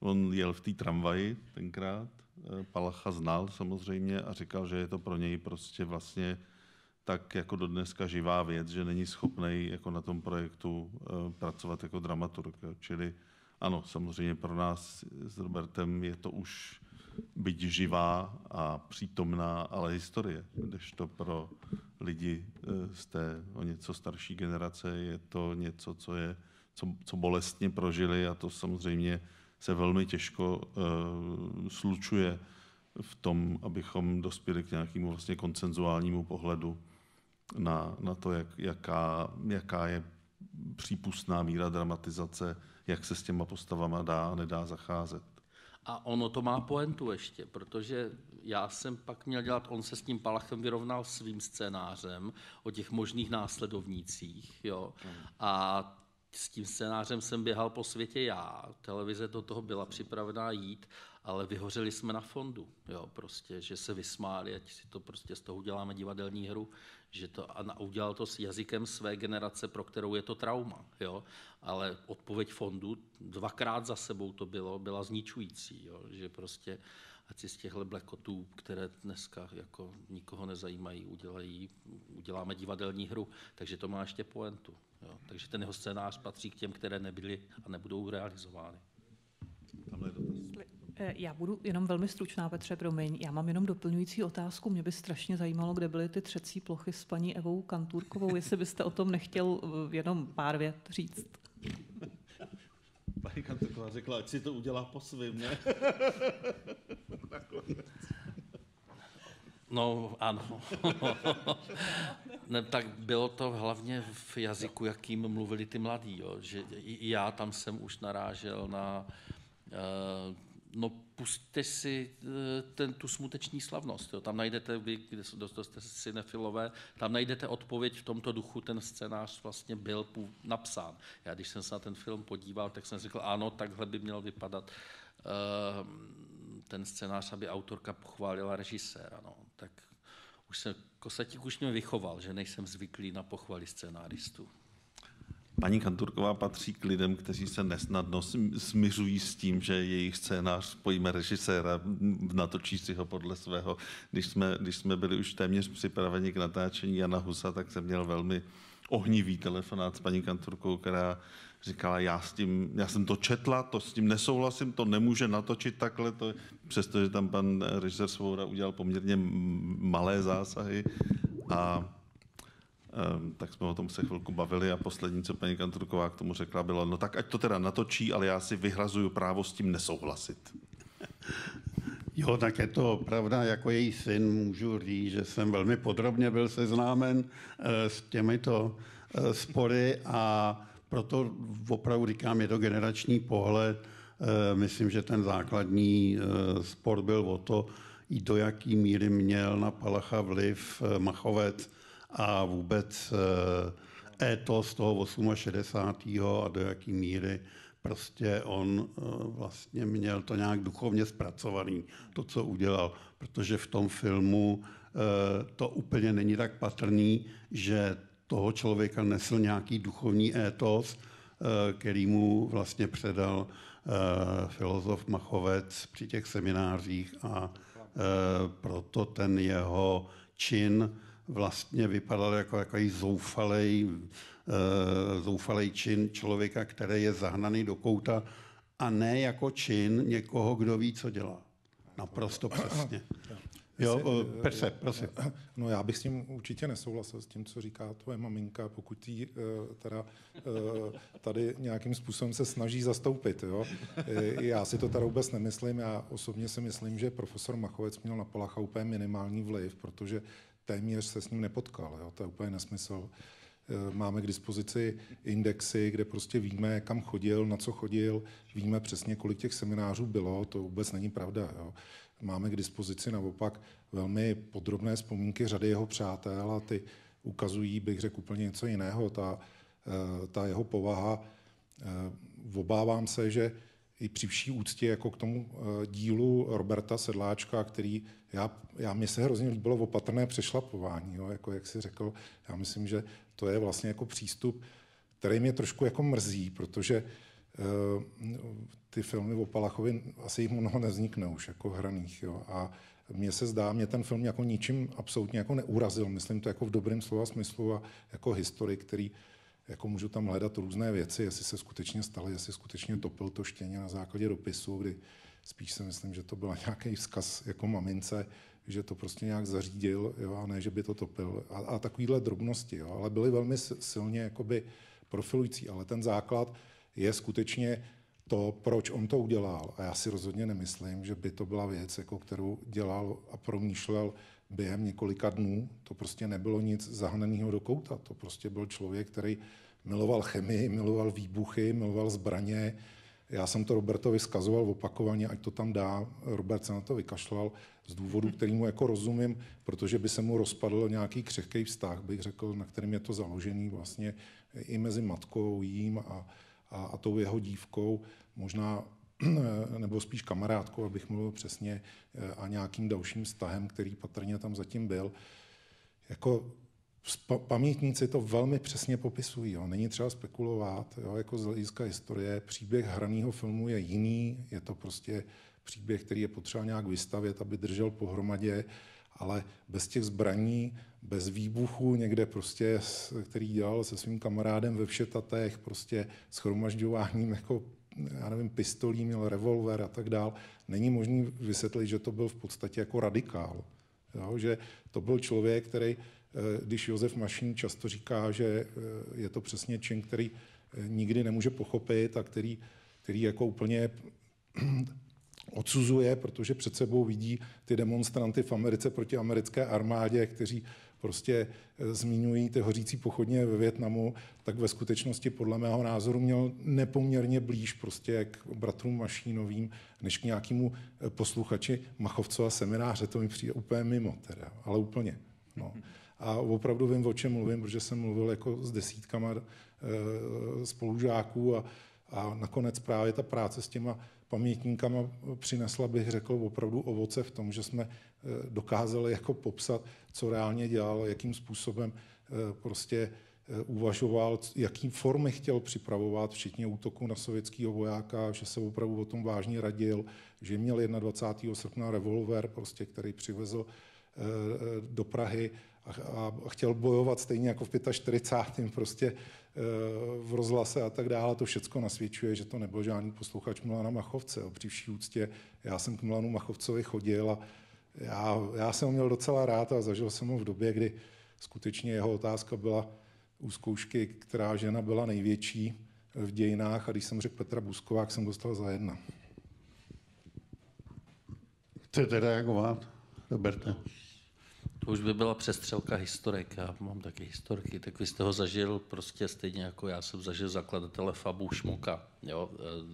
On jel v té tramvaji tenkrát, Palacha znal samozřejmě a říkal, že je to pro něj prostě vlastně tak jako do dneska živá věc, že není schopný jako na tom projektu pracovat jako dramaturg. Čili ano, samozřejmě pro nás s Robertem je to už byť živá a přítomná, ale historie. Kdežto pro lidi z té o něco starší generace je to něco, co, je, co, co bolestně prožili a to samozřejmě se velmi těžko uh, slučuje v tom, abychom dospěli k nějakému vlastně konsenzuálnímu pohledu na, na to, jak, jaká, jaká je přípustná míra dramatizace, jak se s těma postavama dá a nedá zacházet. A ono to má pointu ještě, protože já jsem pak měl dělat, on se s tím Palachem vyrovnal svým scénářem o těch možných následovnících, jo, mm. a s tím scénářem jsem běhal po světě já, televize do toho byla připravená jít, ale vyhořeli jsme na fondu, jo, prostě, že se vysmáli, ať si to prostě z toho uděláme divadelní hru, že to, a udělal to s jazykem své generace, pro kterou je to trauma, jo, ale odpověď fondu, dvakrát za sebou to bylo, byla zničující, jo, že prostě, ať si z těchto blekotů, které dneska jako nikoho nezajímají, udělají, uděláme divadelní hru, takže to má ještě pointu, jo, takže ten jeho scénář patří k těm, které nebyly a nebudou realizovány. Já budu jenom velmi stručná, Petře, promiň. Já mám jenom doplňující otázku. Mě by strašně zajímalo, kde byly ty třecí plochy s paní Evou Kantůrkovou, jestli byste o tom nechtěl jenom pár vět říct. Paní Kantůrková řekla, ať si to udělá po svým, ne? No, ano. Ne, tak bylo to hlavně v jazyku, jakým mluvili ty mladí, jo. Že i já tam jsem už narážel na... Uh, no, pusťte si ten, tu smuteční slavnost. Jo. Tam najdete, vy, kde jste cinefilové, tam najdete odpověď v tomto duchu, ten scénář vlastně byl napsán. Já, když jsem se na ten film podíval, tak jsem řekl, ano, takhle by měl vypadat uh, ten scénář, aby autorka pochválila režiséra. No. Tak už se, Kosatík už mě vychoval, že nejsem zvyklý na pochvaly scénáristů. Paní Kantůrková patří k lidem, kteří se nesnadno smiřují s tím, že jejich scénář pojme režiséra, natočí si ho podle svého. Když jsme, když jsme byli už téměř připraveni k natáčení Jana Husa, tak jsem měl velmi ohnivý telefonát s paní Kantůrkovou, která říkala, já, s tím, já jsem to četla, to s tím nesouhlasím, to nemůže natočit takhle, to, přestože tam pan režisér Svoboda udělal poměrně malé zásahy a Um, tak jsme o tom se chvilku bavili a poslední, co paní Kantůrková k tomu řekla, bylo, no tak ať to teda natočí, ale já si vyhrazuju právo s tím nesouhlasit. Jo, tak je to pravda, jako její syn můžu říct, že jsem velmi podrobně byl seznámen uh, s těmito uh, spory a proto opravdu říkám, je to generační pohled. Uh, myslím, že ten základní uh, spor byl o to, i do jaký míry měl na Palacha vliv uh, Machovec a vůbec étos toho šedesátého osmého a do jaký míry prostě on vlastně měl to nějak duchovně zpracovaný, to, co udělal, protože v tom filmu to úplně není tak patrný, že toho člověka nesl nějaký duchovní étos, který mu vlastně předal filozof Machovec při těch seminářích a proto ten jeho čin vlastně vypadal jako takový zoufalej, zoufalej čin člověka, který je zahnaný do kouta a ne jako čin někoho, kdo ví, co dělá. Naprosto přesně. Jo, Perse, prosím. No já bych s tím určitě nesouhlasil, s tím, co říká tvoje maminka, pokud jí teda tady nějakým způsobem se snaží zastoupit. Jo. Já si to tady vůbec nemyslím, já osobně si myslím, že profesor Machovec měl na Palacha úplně minimální vliv, protože téměř se s ním nepotkal. Jo. To je úplně nesmysl. Máme k dispozici indexy, kde prostě víme, kam chodil, na co chodil, víme přesně, kolik těch seminářů bylo, to vůbec není pravda. Jo. Máme k dispozici naopak velmi podrobné vzpomínky řady jeho přátel a ty ukazují, bych řekl, úplně něco jiného. Ta, ta jeho povaha, obávám se, že i při vší úctě jako k tomu dílu Roberta Sedláčka, který já, já mně se hrozně líbilo opatrné přešlapování, jo, jako jak jsi řekl, já myslím, že to je vlastně jako přístup, který mě trošku jako mrzí, protože ty filmy o Palachovi, asi jich mnoho nevznikne už jako hraných. Jo. A mně se zdá, mě ten film jako ničím absolutně jako neurazil. Myslím to jako v dobrém slova smyslu a jako historik, který jako můžu tam hledat různé věci, jestli se skutečně staly, jestli skutečně topil to štěně na základě dopisu, kdy spíš si myslím, že to byl nějaký vzkaz jako mamince, že to prostě nějak zařídil, jo, a ne, že by to topil. A, a takovýhle drobnosti, jo, ale byly velmi silně jakoby profilující. Ale ten základ je skutečně to, proč on to udělal. A já si rozhodně nemyslím, že by to byla věc, jako kterou dělal a promýšlel během několika dnů. To prostě nebylo nic zahnaného do kouta. To prostě byl člověk, který miloval chemii, miloval výbuchy, miloval zbraně. Já jsem to Robertovi vzkazoval opakovaně, ať to tam dá. Robert se na to vykašlal z důvodu, který mu jako rozumím, protože by se mu rozpadl nějaký křehký vztah, bych řekl, na kterým je to založený vlastně i mezi matkou, jím a, a, a tou jeho dívkou, možná, nebo spíš kamarádkou, abych mluvil přesně, a nějakým dalším vztahem, který patrně tam zatím byl. Jako pamětníci to velmi přesně popisují. Jo. Není třeba spekulovat. Jo. Jako z hlediska historie příběh hraného filmu je jiný. Je to prostě příběh, který je potřeba nějak vystavět, aby držel pohromadě, ale bez těch zbraní, bez výbuchů někde prostě, který dělal se svým kamarádem ve Všetatech, prostě shromažďováním jako, já nevím, pistolí, měl revolver a tak dál. Není možný vysvětlit, že to byl v podstatě jako radikál. Jo. Že to byl člověk, který, když Josef Mašín často říká, že je to přesně čin, který nikdy nemůže pochopit a který, který jako úplně odsuzuje, protože před sebou vidí ty demonstranty v Americe proti americké armádě, kteří prostě zmiňují ty hořící pochodně ve Vietnamu, tak ve skutečnosti podle mého názoru měl nepoměrně blíž prostě k bratrům Mašínovým, než k nějakému posluchači Machovcova semináře. To mi přijde úplně mimo teda, ale úplně. No. A opravdu vím, o čem mluvím, protože jsem mluvil jako s desítkama e, spolužáků a, a nakonec právě ta práce s těma pamětníkama přinesla, bych řekl, opravdu ovoce v tom, že jsme dokázali jako popsat, co reálně dělal, jakým způsobem prostě uvažoval, jaký formy chtěl připravovat, včetně útoku na sovětského vojáka, že se opravdu o tom vážně radil, že měl dvacátého prvního srpna revolver, prostě, který přivezl do Prahy a chtěl bojovat stejně jako v čtyřicátém pátém prostě v rozhlase a tak dále. To všecko nasvědčuje, že to nebyl žádný posluchač Milana Machovce. Při vší úctě, já jsem k Milanu Machovcovi chodil a já, já jsem ho měl docela rád a zažil jsem ho v době, kdy skutečně jeho otázka byla u zkoušky, která žena byla největší v dějinách, a když jsem řekl Petra Buskovák, jsem dostal za jedna. Chcete reagovat, Roberte? To už by byla přestřelka historik. Já mám taky historiky. Tak vy jste ho zažil prostě stejně jako já jsem zažil zakladatele Fabu Šmoka. Jo?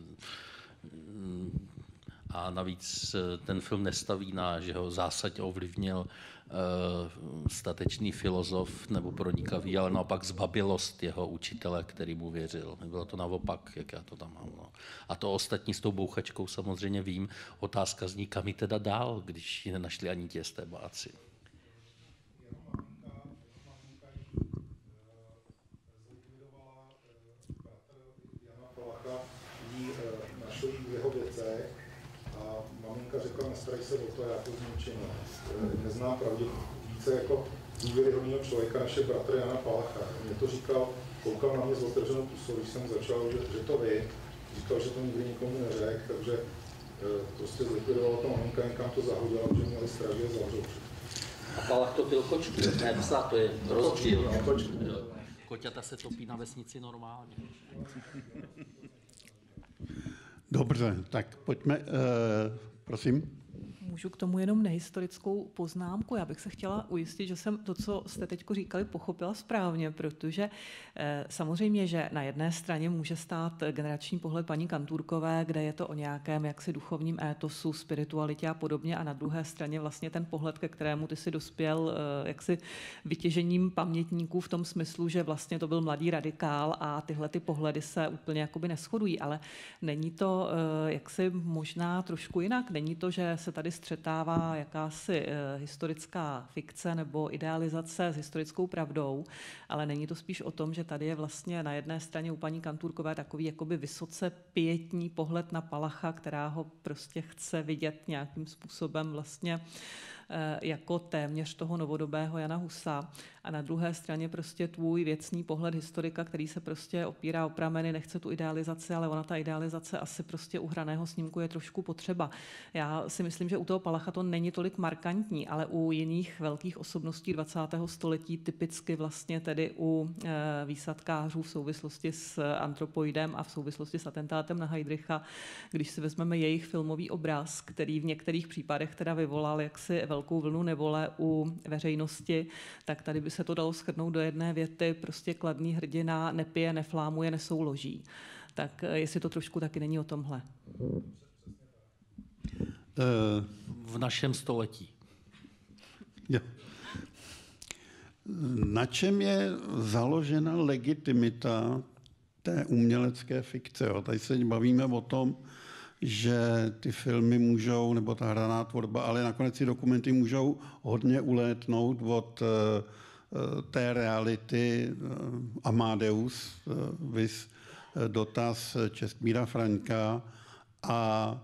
A navíc ten film nestaví na, že ho zásadně ovlivnil statečný filozof nebo pronikavý, ale naopak zbabilost jeho učitele, který mu věřil. Bylo to naopak, jak já to tam mám. No. A to ostatní s tou bouchačkou samozřejmě vím. Otázka zní, kam ji teda dál, když ji nenašli ani ti estébáci. Našli v jeho věcech a maminka řekla, nestarej se o to, já to zničím. Neznám pravdě více jako důvěryhodného člověka naše bratr Jana Palacha. Mě to říkal, koukal na mě s otevřenou pusou, když jsem začal, že, že to ví. Říkal, že to nikdy nikomu neřekl, takže prostě zlikvidovala to maminka, někam to zahodila, že měli strach, že zavřou. A Palach to byl kočku, ne psa, to je rozdíl. Koťata se topí na vesnici normálně. Dobře, tak pojďme, uh, prosím. Můžu k tomu jenom nehistorickou poznámku. Já bych se chtěla ujistit, že jsem to, co jste teď říkali, pochopila správně, protože eh, samozřejmě, že na jedné straně může stát generační pohled paní Kantůrkové, kde je to o nějakém jaksi duchovním étosu, spiritualitě a podobně, a na druhé straně vlastně ten pohled, ke kterému ty si dospěl eh, jaksi vytěžením pamětníků v tom smyslu, že vlastně to byl mladý radikál a tyhle ty pohledy se úplně jakoby neshodují, ale není to eh, jaksi možná trošku jinak. Není to, že se tady střetává jakási historická fikce nebo idealizace s historickou pravdou, ale není to spíš o tom, že tady je vlastně na jedné straně u paní Kantůrkové takový jakoby vysoce pietní pohled na Palacha, která ho prostě chce vidět nějakým způsobem vlastně jako téměř toho novodobého Jana Husa. A na druhé straně prostě tvůj věcný pohled historika, který se prostě opírá o prameny, nechce tu idealizaci, ale ona ta idealizace asi prostě u hraného snímku je trošku potřeba. Já si myslím, že u toho Palacha to není tolik markantní, ale u jiných velkých osobností dvacátého století, typicky vlastně tedy u e, výsadkářů v souvislosti s antropoidem a v souvislosti s atentátem na Heydricha, když si vezmeme jejich filmový obraz, který v některých případech teda vyvolal jaksi velkou vlnu nevole u veřejnosti, tak tady by se to dalo shrnout do jedné věty, prostě kladný hrdina nepije, neflámuje, nesouloží. Tak jestli to trošku taky není o tomhle. V našem století. Jo. Na čem je založena legitimita té umělecké fikce? Jo? Tady se bavíme o tom, že ty filmy můžou, nebo ta hraná tvorba, ale nakonec ty dokumenty můžou hodně ulétnout od té reality. Amadeus, vis dotaz Čestmíra Fraňka. A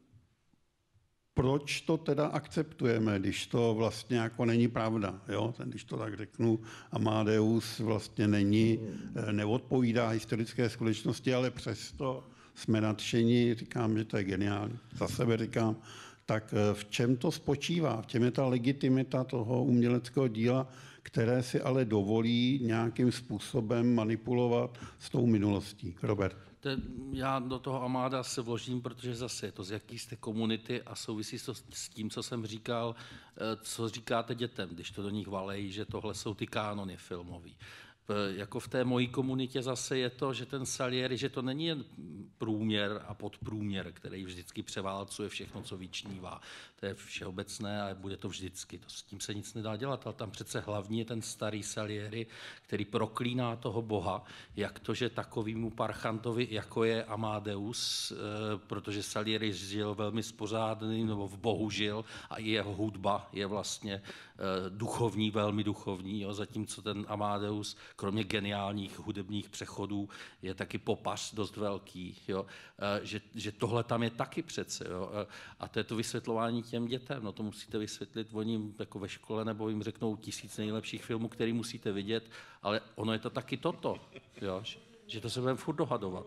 proč to teda akceptujeme, když to vlastně jako není pravda? Jo? Ten, když to tak řeknu, Amadeus vlastně není, neodpovídá historické skutečnosti, ale přesto jsme nadšení, říkám, že to je geniální. Za sebe říkám, tak v čem to spočívá? V čem je ta legitimita toho uměleckého díla, které si ale dovolí nějakým způsobem manipulovat s tou minulostí? Robert. Já do toho Amáda se vložím, protože zase je to z jaký jste komunity a souvisí to s tím, co jsem říkal, co říkáte dětem, když to do nich valejí, že tohle jsou ty kánony filmový. Jako v té mojí komunitě zase je to, že ten Salieri, že to není jen průměr a podprůměr, který vždycky převálcuje všechno, co vyčnívá. To je všeobecné a bude to vždycky. To, s tím se nic nedá dělat, ale tam přece hlavní je ten starý Salieri, který proklíná toho boha, jak to, že takovýmu parchantovi, jako je Amadeus, protože Salieri žil velmi spořádný, nebo v bohu žil a i jeho hudba je vlastně duchovní, velmi duchovní, jo, zatímco ten Amadeus, kromě geniálních hudebních přechodů, je taky popař dost velký, jo, že, že tohle tam je taky přece. Jo, a to je to vysvětlování těm dětem. No to musíte vysvětlit oni jako ve škole, nebo jim řeknou tisíc nejlepších filmů, který musíte vidět, ale ono je to taky toto, jo, že to se budeme furt dohadovat.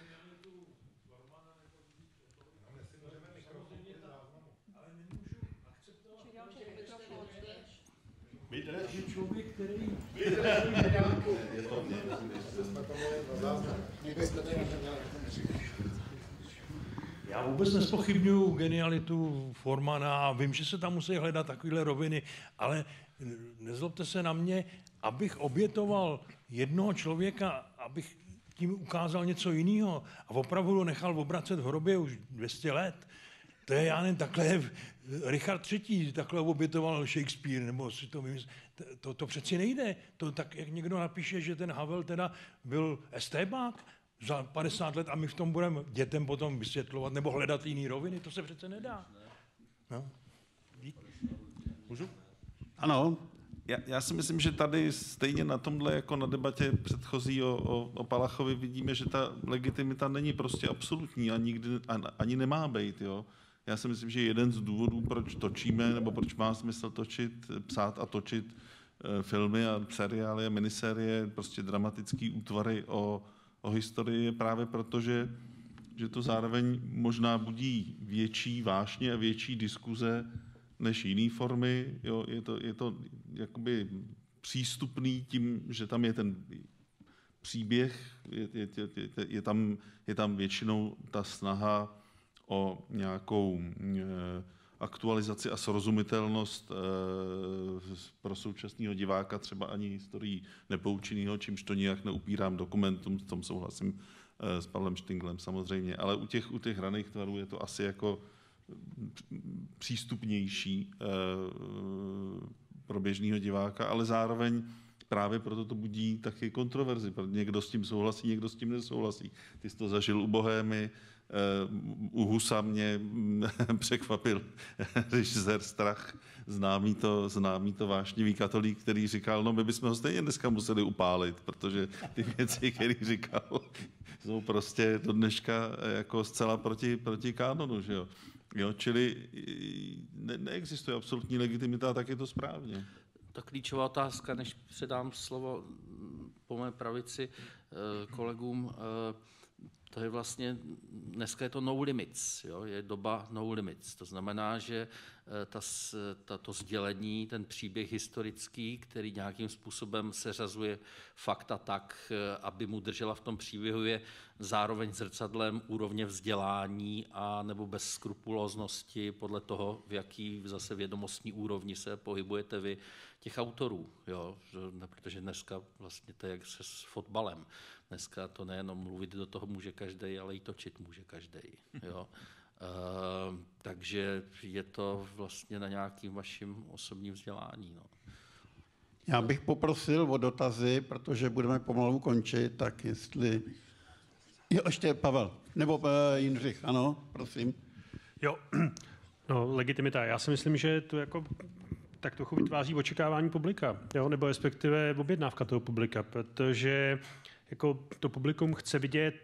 Vydrží člověk, který... Já vůbec nezpochybnuju genialitu Formana a vím, že se tam musí hledat takovéhle roviny, ale nezlobte se na mě, abych obětoval jednoho člověka, abych tím ukázal něco jiného a opravdu ho nechal obracet v hrobě už dvě stě let. To je, já nevím, takhle Richard třetí takhle obětoval Shakespeare, nebo si to vymysl... To, to přeci nejde. To tak, jak někdo napíše, že ten Havel teda byl estébák za padesát let a my v tom budeme dětem potom vysvětlovat nebo hledat jiný roviny, to se přece nedá. No. Můžu? Ano. Já, já si myslím, že tady stejně na tomhle, jako na debatě předchozí o, o, o Palachovi, vidíme, že ta legitimita není prostě absolutní a nikdy ani nemá být. Jo? Já si myslím, že jeden z důvodů, proč točíme, nebo proč má smysl točit, psát a točit e, filmy a seriály a minisérie, prostě dramatický útvary o, o historii, je právě proto, že, že to zároveň možná budí větší vášně a větší diskuze než jiné formy. Jo? Je to, je to jakoby přístupný tím, že tam je ten příběh, je, je, je, je, tam, je tam většinou ta snaha o nějakou e, aktualizaci a srozumitelnost e, pro současného diváka, třeba ani historií nepoučenýho, čímž to nijak neupírám dokumentům, v tom souhlasím e, s Pavlem Štinglem samozřejmě, ale u těch, u těch hraných tvarů je to asi jako přístupnější e, pro běžného diváka, ale zároveň právě proto to budí taky kontroverzi. Někdo s tím souhlasí, někdo s tím nesouhlasí. Ty jsi to zažil u Bohémy, u Husa mě překvapil režisér Strach, známý to, známý to vášnivý katolík, který říkal, no my bychom ho stejně dneska museli upálit, protože ty věci, které říkal, jsou prostě do dneška jako zcela proti, proti kánonu, že jo. Jo, čili ne, neexistuje absolutní legitimita, tak je to správně. Ta klíčová otázka, než předám slovo po mé pravici kolegům, to je vlastně, dneska je to no limits, jo? Je doba no limits. To znamená, že ta, ta, to sdělení, ten příběh historický, který nějakým způsobem seřazuje fakta tak, aby mu držela v tom příběhu, je zároveň zrcadlem úrovně vzdělání a nebo bez skrupulóznosti podle toho, v jaký zase vědomostní úrovni se pohybujete vy, těch autorů. Jo? Protože dneska vlastně to je jak se s fotbalem. Dneska to nejenom mluvit do toho může každý, ale i točit může každý. Jo? Uh, takže je to vlastně na nějakým vaším osobním vzdělání. No. Já bych poprosil o dotazy, protože budeme pomalu končit, tak jestli... Jo, ještě Pavel, nebo uh, Jindřich, ano, prosím. Jo, no, legitimita. Já si myslím, že to jako tak trochu vytváří očekávání publika, jo? Nebo respektive objednávka toho publika, protože jako to publikum chce vidět,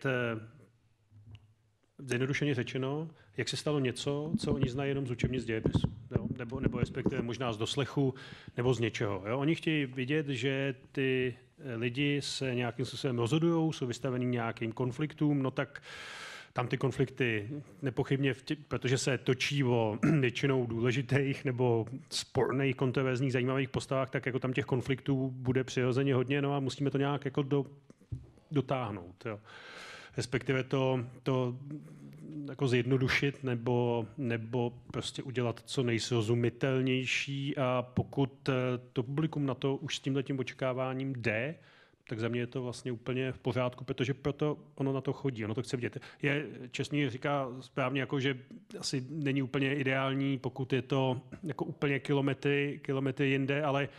zjednodušeně řečeno, jak se stalo něco, co oni znají jenom z učebnic dějepisu, jo? Nebo, nebo respektive možná z doslechu, nebo z něčeho. Jo? Oni chtějí vidět, že ty lidi se nějakým způsobem rozhodují, jsou vystavení nějakým konfliktům, no tak tam ty konflikty nepochybně, protože se točí o většinou důležitých nebo sporných, kontroverzních, zajímavých postavách, tak jako tam těch konfliktů bude přirozeně hodně, no a musíme to nějak jako do, dotáhnout. Jo. Respektive to, to jako zjednodušit nebo, nebo prostě udělat co nejsrozumitelnější, a pokud to publikum na to už s tímhletím očekáváním jde, tak za mě je to vlastně úplně v pořádku, protože proto ono na to chodí, ono to chce vidět. Je, Čestný říká správně, jako, že asi není úplně ideální, pokud je to jako úplně kilometry, kilometry jinde, ale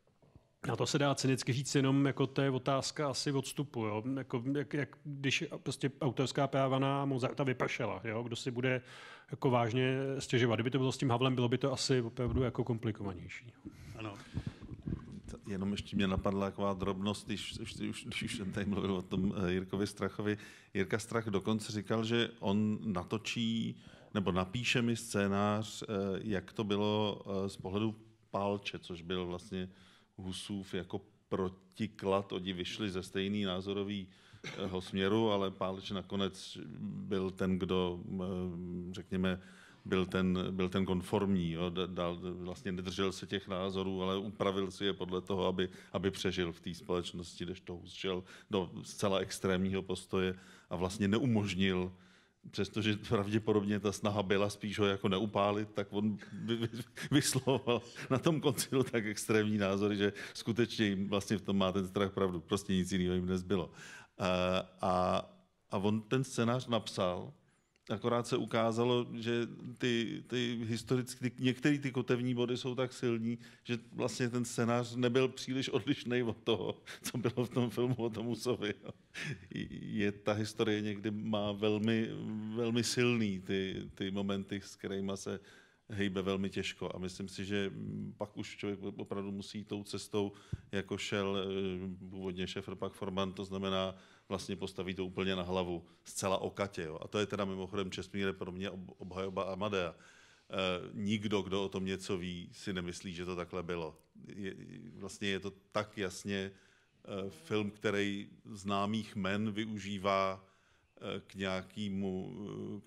na to se dá cynicky říct jenom, jako to je otázka asi odstupu. Jo? Jako, jak, jak, když prostě autorská práva na Mozarta vypršela, jo? Kdo si bude jako vážně stěžovat. Kdyby to bylo s tím Havlem, bylo by to asi opravdu jako komplikovanější. Ano. Jenom ještě mě napadla taková drobnost, když, už, když už jsem tady mluvil o tom Jirkovi Strachovi. Jirka Strach dokonce říkal, že on natočí nebo napíše mi scénář, jak to bylo z pohledu Pálče, což byl vlastně Husův jako protiklad. Oni vyšli ze stejný názorového směru, ale Pálč nakonec byl ten, kdo, řekněme, byl ten, byl ten konformní, jo, dal, vlastně nedržel se těch názorů, ale upravil si je podle toho, aby, aby přežil v té společnosti, když to Hus šel do zcela extrémního postoje a vlastně neumožnil, přestože pravděpodobně ta snaha byla spíš ho jako neupálit, tak on vyslovoval na tom koncilu tak extrémní názory, že skutečně jim vlastně v tom má ten Strach pravdu, prostě nic jiného jim nezbylo. A, a, a on ten scénář napsal, akorát se ukázalo, že ty, ty historicky, ty, některé ty kotevní body jsou tak silní, že vlastně ten scénář nebyl příliš odlišný od toho, co bylo v tom filmu o tom Husovi. Je, ta historie někdy má velmi, velmi silný ty, ty momenty, s kterými se hejbe velmi těžko. A myslím si, že pak už člověk opravdu musí tou cestou, jako šel původně Šefr, pak Forman, to znamená, vlastně postaví to úplně na hlavu, zcela okatě. Jo. A to je teda mimochodem Čestmíre pro mě obhajoba Amadea. E, nikdo, kdo o tom něco ví, si nemyslí, že to takhle bylo. Je, vlastně je to tak jasně e, film, který známých men využívá e, k nějakému,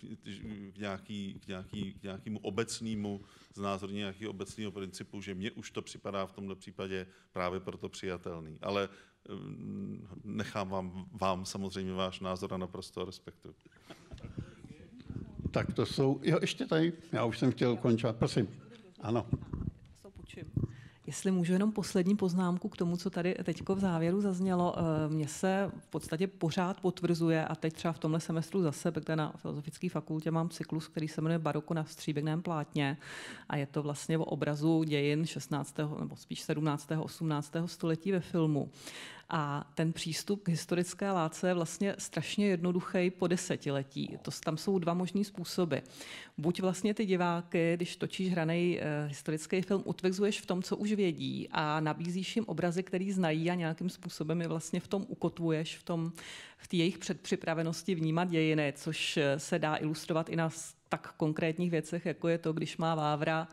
k, nějaký, k, nějaký, k nějakému obecnému znázornění nějakého obecného principu, že mně už to připadá v tomto případě právě proto přijatelný. Ale nechám vám, vám samozřejmě váš názor a naprosto respektuju. Tak to jsou... Jo, ještě tady. Já už jsem chtěl končit. Prosím. Ano. Jestli můžu jenom poslední poznámku k tomu, co tady teďko v závěru zaznělo. Mně se v podstatě pořád potvrzuje, a teď třeba v tomhle semestru zase, protože na Filozofické fakultě mám cyklus, který se jmenuje Baroko na stříbrném plátně, a je to vlastně o obrazu dějin šestnáctého nebo spíš sedmnáctého osmnáctého století ve filmu. A ten přístup k historické látce je vlastně strašně jednoduchý po desetiletí. To, tam jsou dva možný způsoby. Buď vlastně ty diváky, když točíš hranej e, historický film, utvrzuješ v tom, co už vědí, a nabízíš jim obrazy, který znají, a nějakým způsobem je vlastně v tom ukotvuješ, v tom, v té jejich předpřipravenosti vnímat dějiny, což se dá ilustrovat i na tak konkrétních věcech, jako je to, když má Vávra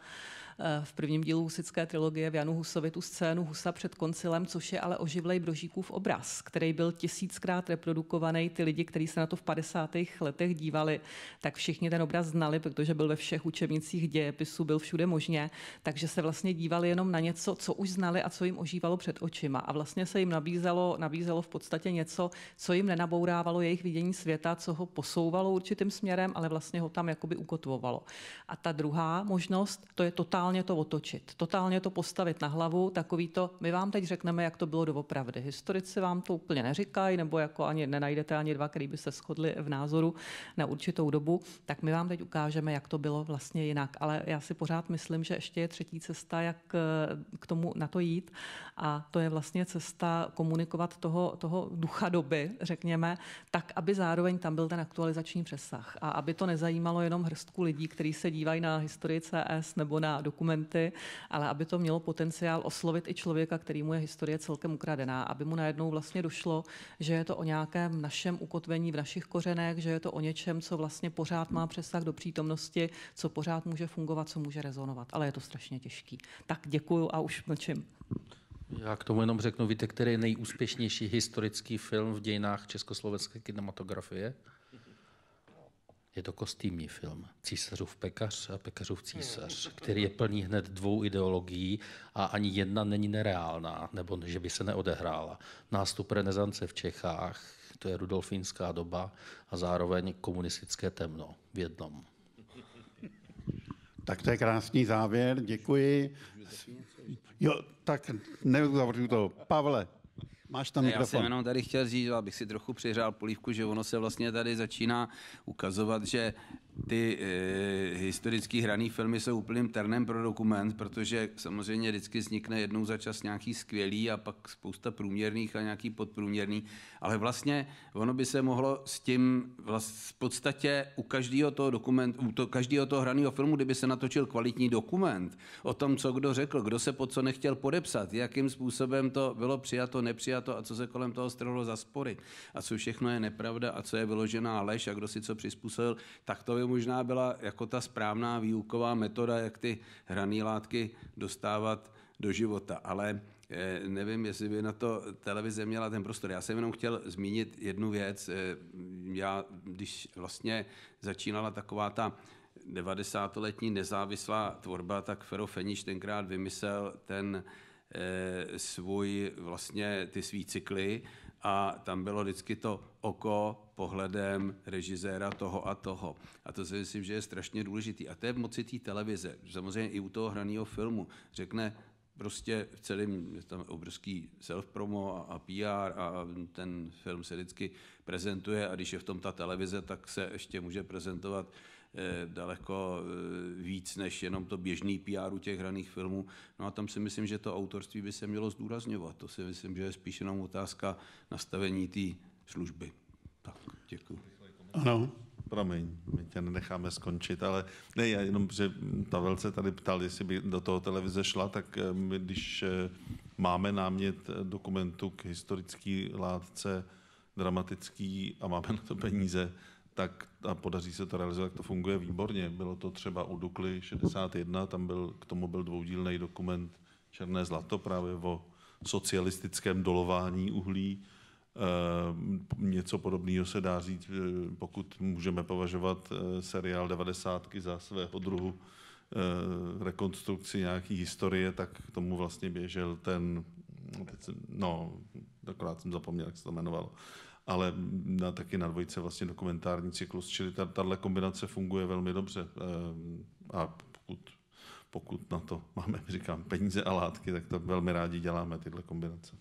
v prvním dílu Husitské trilogie v Janu Husovi tu scénu Husa před koncilem, což je ale oživlej Brožíkův obraz, který byl tisíckrát reprodukovaný. Ty lidi, kteří se na to v padesátých letech dívali, tak všichni ten obraz znali, protože byl ve všech učebnicích dějepisu, byl všude možně, takže se vlastně dívali jenom na něco, co už znali a co jim ožívalo před očima. A vlastně se jim nabízelo, nabízelo v podstatě něco, co jim nenabourávalo jejich vidění světa, co ho posouvalo určitým směrem, ale vlastně ho tam jakoby ukotvovalo. A ta druhá možnost, to je totální totálně to otočit, totálně to postavit na hlavu, takový to, my vám teď řekneme, jak to bylo doopravdy. Historici vám to úplně neříkají, nebo jako ani nenajdete ani dva, který by se shodli v názoru na určitou dobu, tak my vám teď ukážeme, jak to bylo vlastně jinak. Ale já si pořád myslím, že ještě je třetí cesta, jak k tomu na to jít, a to je vlastně cesta komunikovat toho, toho ducha doby, řekněme, tak, aby zároveň tam byl ten aktualizační přesah a aby to nezajímalo jenom hrstku lidí, kteří se dívají na historii C S nebo na dokumenty, ale aby to mělo potenciál oslovit i člověka, kterýmu je historie celkem ukradená, aby mu najednou vlastně došlo, že je to o nějakém našem ukotvení v našich kořenech, že je to o něčem, co vlastně pořád má přesah do přítomnosti, co pořád může fungovat, co může rezonovat, ale je to strašně těžký. Tak děkuju a už mlčím. Já k tomu jenom řeknu, víte, který je nejúspěšnější historický film v dějinách československé kinematografie? Je to kostýmní film. Císařův pekař a pekařův císař, který je plný hned dvou ideologií a ani jedna není nereálná, nebo že by se neodehrála. Nástup renesance v Čechách, to je rudolfínská doba, a zároveň komunistické temno v jednom. Tak to je krásný závěr, děkuji. Jo, tak neuzavřu to. Pavle, máš tam mikrofon. Já jsem jenom tady chtěl říct, abych si trochu přihrál polívku, že ono se vlastně tady začíná ukazovat, že ty e, historicky hraný filmy jsou úplným ternem pro dokument, protože samozřejmě vždycky vznikne jednou za čas nějaký skvělý a pak spousta průměrných a nějaký podprůměrný, ale vlastně ono by se mohlo s tím vlast, v podstatě u každého toho dokumentu, u to, každého toho hraného filmu, kdyby se natočil kvalitní dokument o tom, co kdo řekl, kdo se pod co nechtěl podepsat, jakým způsobem to bylo přijato, nepřijato a co se kolem toho strhlo za spory a co všechno je nepravda a co je vyložená lež a kdo si co přizpůsobil, tak to by možná byla jako ta správná výuková metoda, jak ty hrané látky dostávat do života. Ale eh, nevím, jestli by na to televize měla ten prostor. Já jsem jenom chtěl zmínit jednu věc. Eh, já, když vlastně začínala taková ta devadesátiletí nezávislá tvorba, tak Fero Feniš tenkrát vymyslel ten eh, svůj, vlastně ty svý cykly, a tam bylo vždycky to oko pohledem režiséra toho a toho. A to si myslím, že je strašně důležitý. A to je v moci té televize. Samozřejmě i u toho hraného filmu. Řekne prostě v celém, je tam obrovský self-promo a, a P R a ten film se vždycky prezentuje a když je v tom ta televize, tak se ještě může prezentovat eh, daleko eh, víc než jenom to běžný P R u těch hraných filmů. No a tam si myslím, že to autorství by se mělo zdůrazňovat. To si myslím, že je spíš jenom otázka nastavení té služby. Tak, děkuji. Ano. Promiň, my tě nenecháme skončit, ale ne, já jenom, že Pavel se tady ptal, jestli by do toho televize šla, tak my, když máme námět dokumentu k historické látce, dramatický a máme na to peníze, tak a podaří se to realizovat, to funguje výborně. Bylo to třeba u Dukly šedesát jedna, tam byl, k tomu byl dvoudílný dokument Černé zlato právě o socialistickém dolování uhlí. E, něco podobného se dá říct, pokud můžeme považovat seriál devadesátky za svého druhu e, rekonstrukci nějaký historie, tak k tomu vlastně běžel ten, no, akorát jsem zapomněl, jak se to jmenovalo, ale na, taky na dvojce vlastně dokumentární cyklus, čili tato kombinace funguje velmi dobře. E, a pokud pokud na to máme, říkám, peníze a látky, tak to velmi rádi děláme, tyhle kombinace.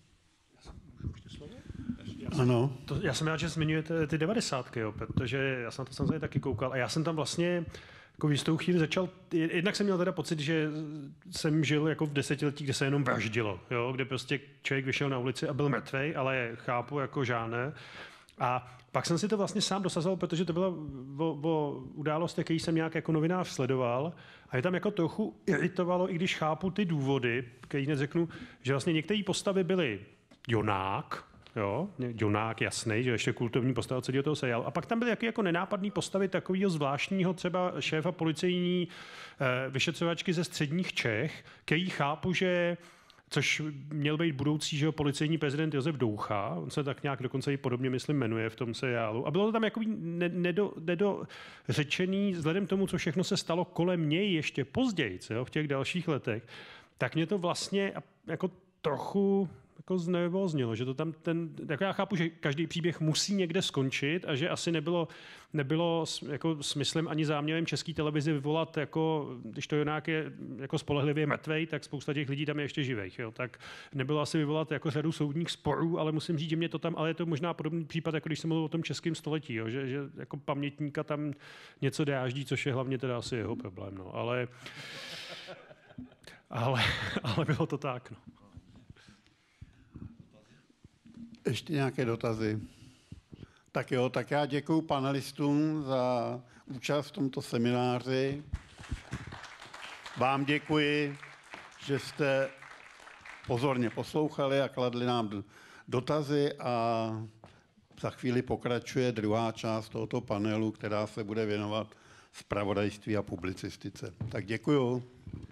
Ano. To, já jsem rád, že zmiňujete ty devadesátky, jo, protože já jsem na to samozřejmě taky koukal a já jsem tam vlastně jako v jistou chvíli začal, jednak jsem měl teda pocit, že jsem žil jako v desetiletí, kde se jenom vraždilo, jo, kde prostě člověk vyšel na ulici a byl mrtvej, ale chápu jako žádné. A pak jsem si to vlastně sám dosazoval, protože to byla o, o událost, který jsem nějak jako novinář sledoval a je tam jako trochu iritovalo, i když chápu ty důvody, který neřeknu, že vlastně některé postavy byly jonák, jo, jonák jasný, že ještě kultovní postava celého toho seriálu. A pak tam byly jaký jako nenápadný postavy takového zvláštního třeba šéfa policejní eh, vyšetřovačky ze středních Čech, který chápu, že což měl být budoucí, že jo, policejní prezident Josef Doucha, on se tak nějak dokonce i podobně, myslím, jmenuje v tom seriálu. A bylo to tam jako nedo, nedořečený, vzhledem k tomu, co všechno se stalo kolem něj ještě později, jo, v těch dalších letech, tak mě to vlastně jako trochu jako znervóznilo, že to tam ten, jako já chápu, že každý příběh musí někde skončit a že asi nebylo, nebylo jako smyslem ani záměrem České televize vyvolat, jako, když to jonák je jako spolehlivě mrtvej, tak spousta těch lidí tam je ještě živých, jo, tak nebylo asi vyvolat jako řadu soudních sporů, ale musím říct, že mě to tam, ale je to možná podobný případ, jako když jsem mluvil o tom českém století, jo, že, že jako pamětníka tam něco dráždí, což je hlavně teda asi jeho problém, no, ale, ale, ale bylo to tak, no. Ještě nějaké dotazy? Tak jo, tak já děkuji panelistům za účast v tomto semináři. Vám děkuji, že jste pozorně poslouchali a kladli nám dotazy a za chvíli pokračuje druhá část tohoto panelu, která se bude věnovat zpravodajství a publicistice. Tak děkuju.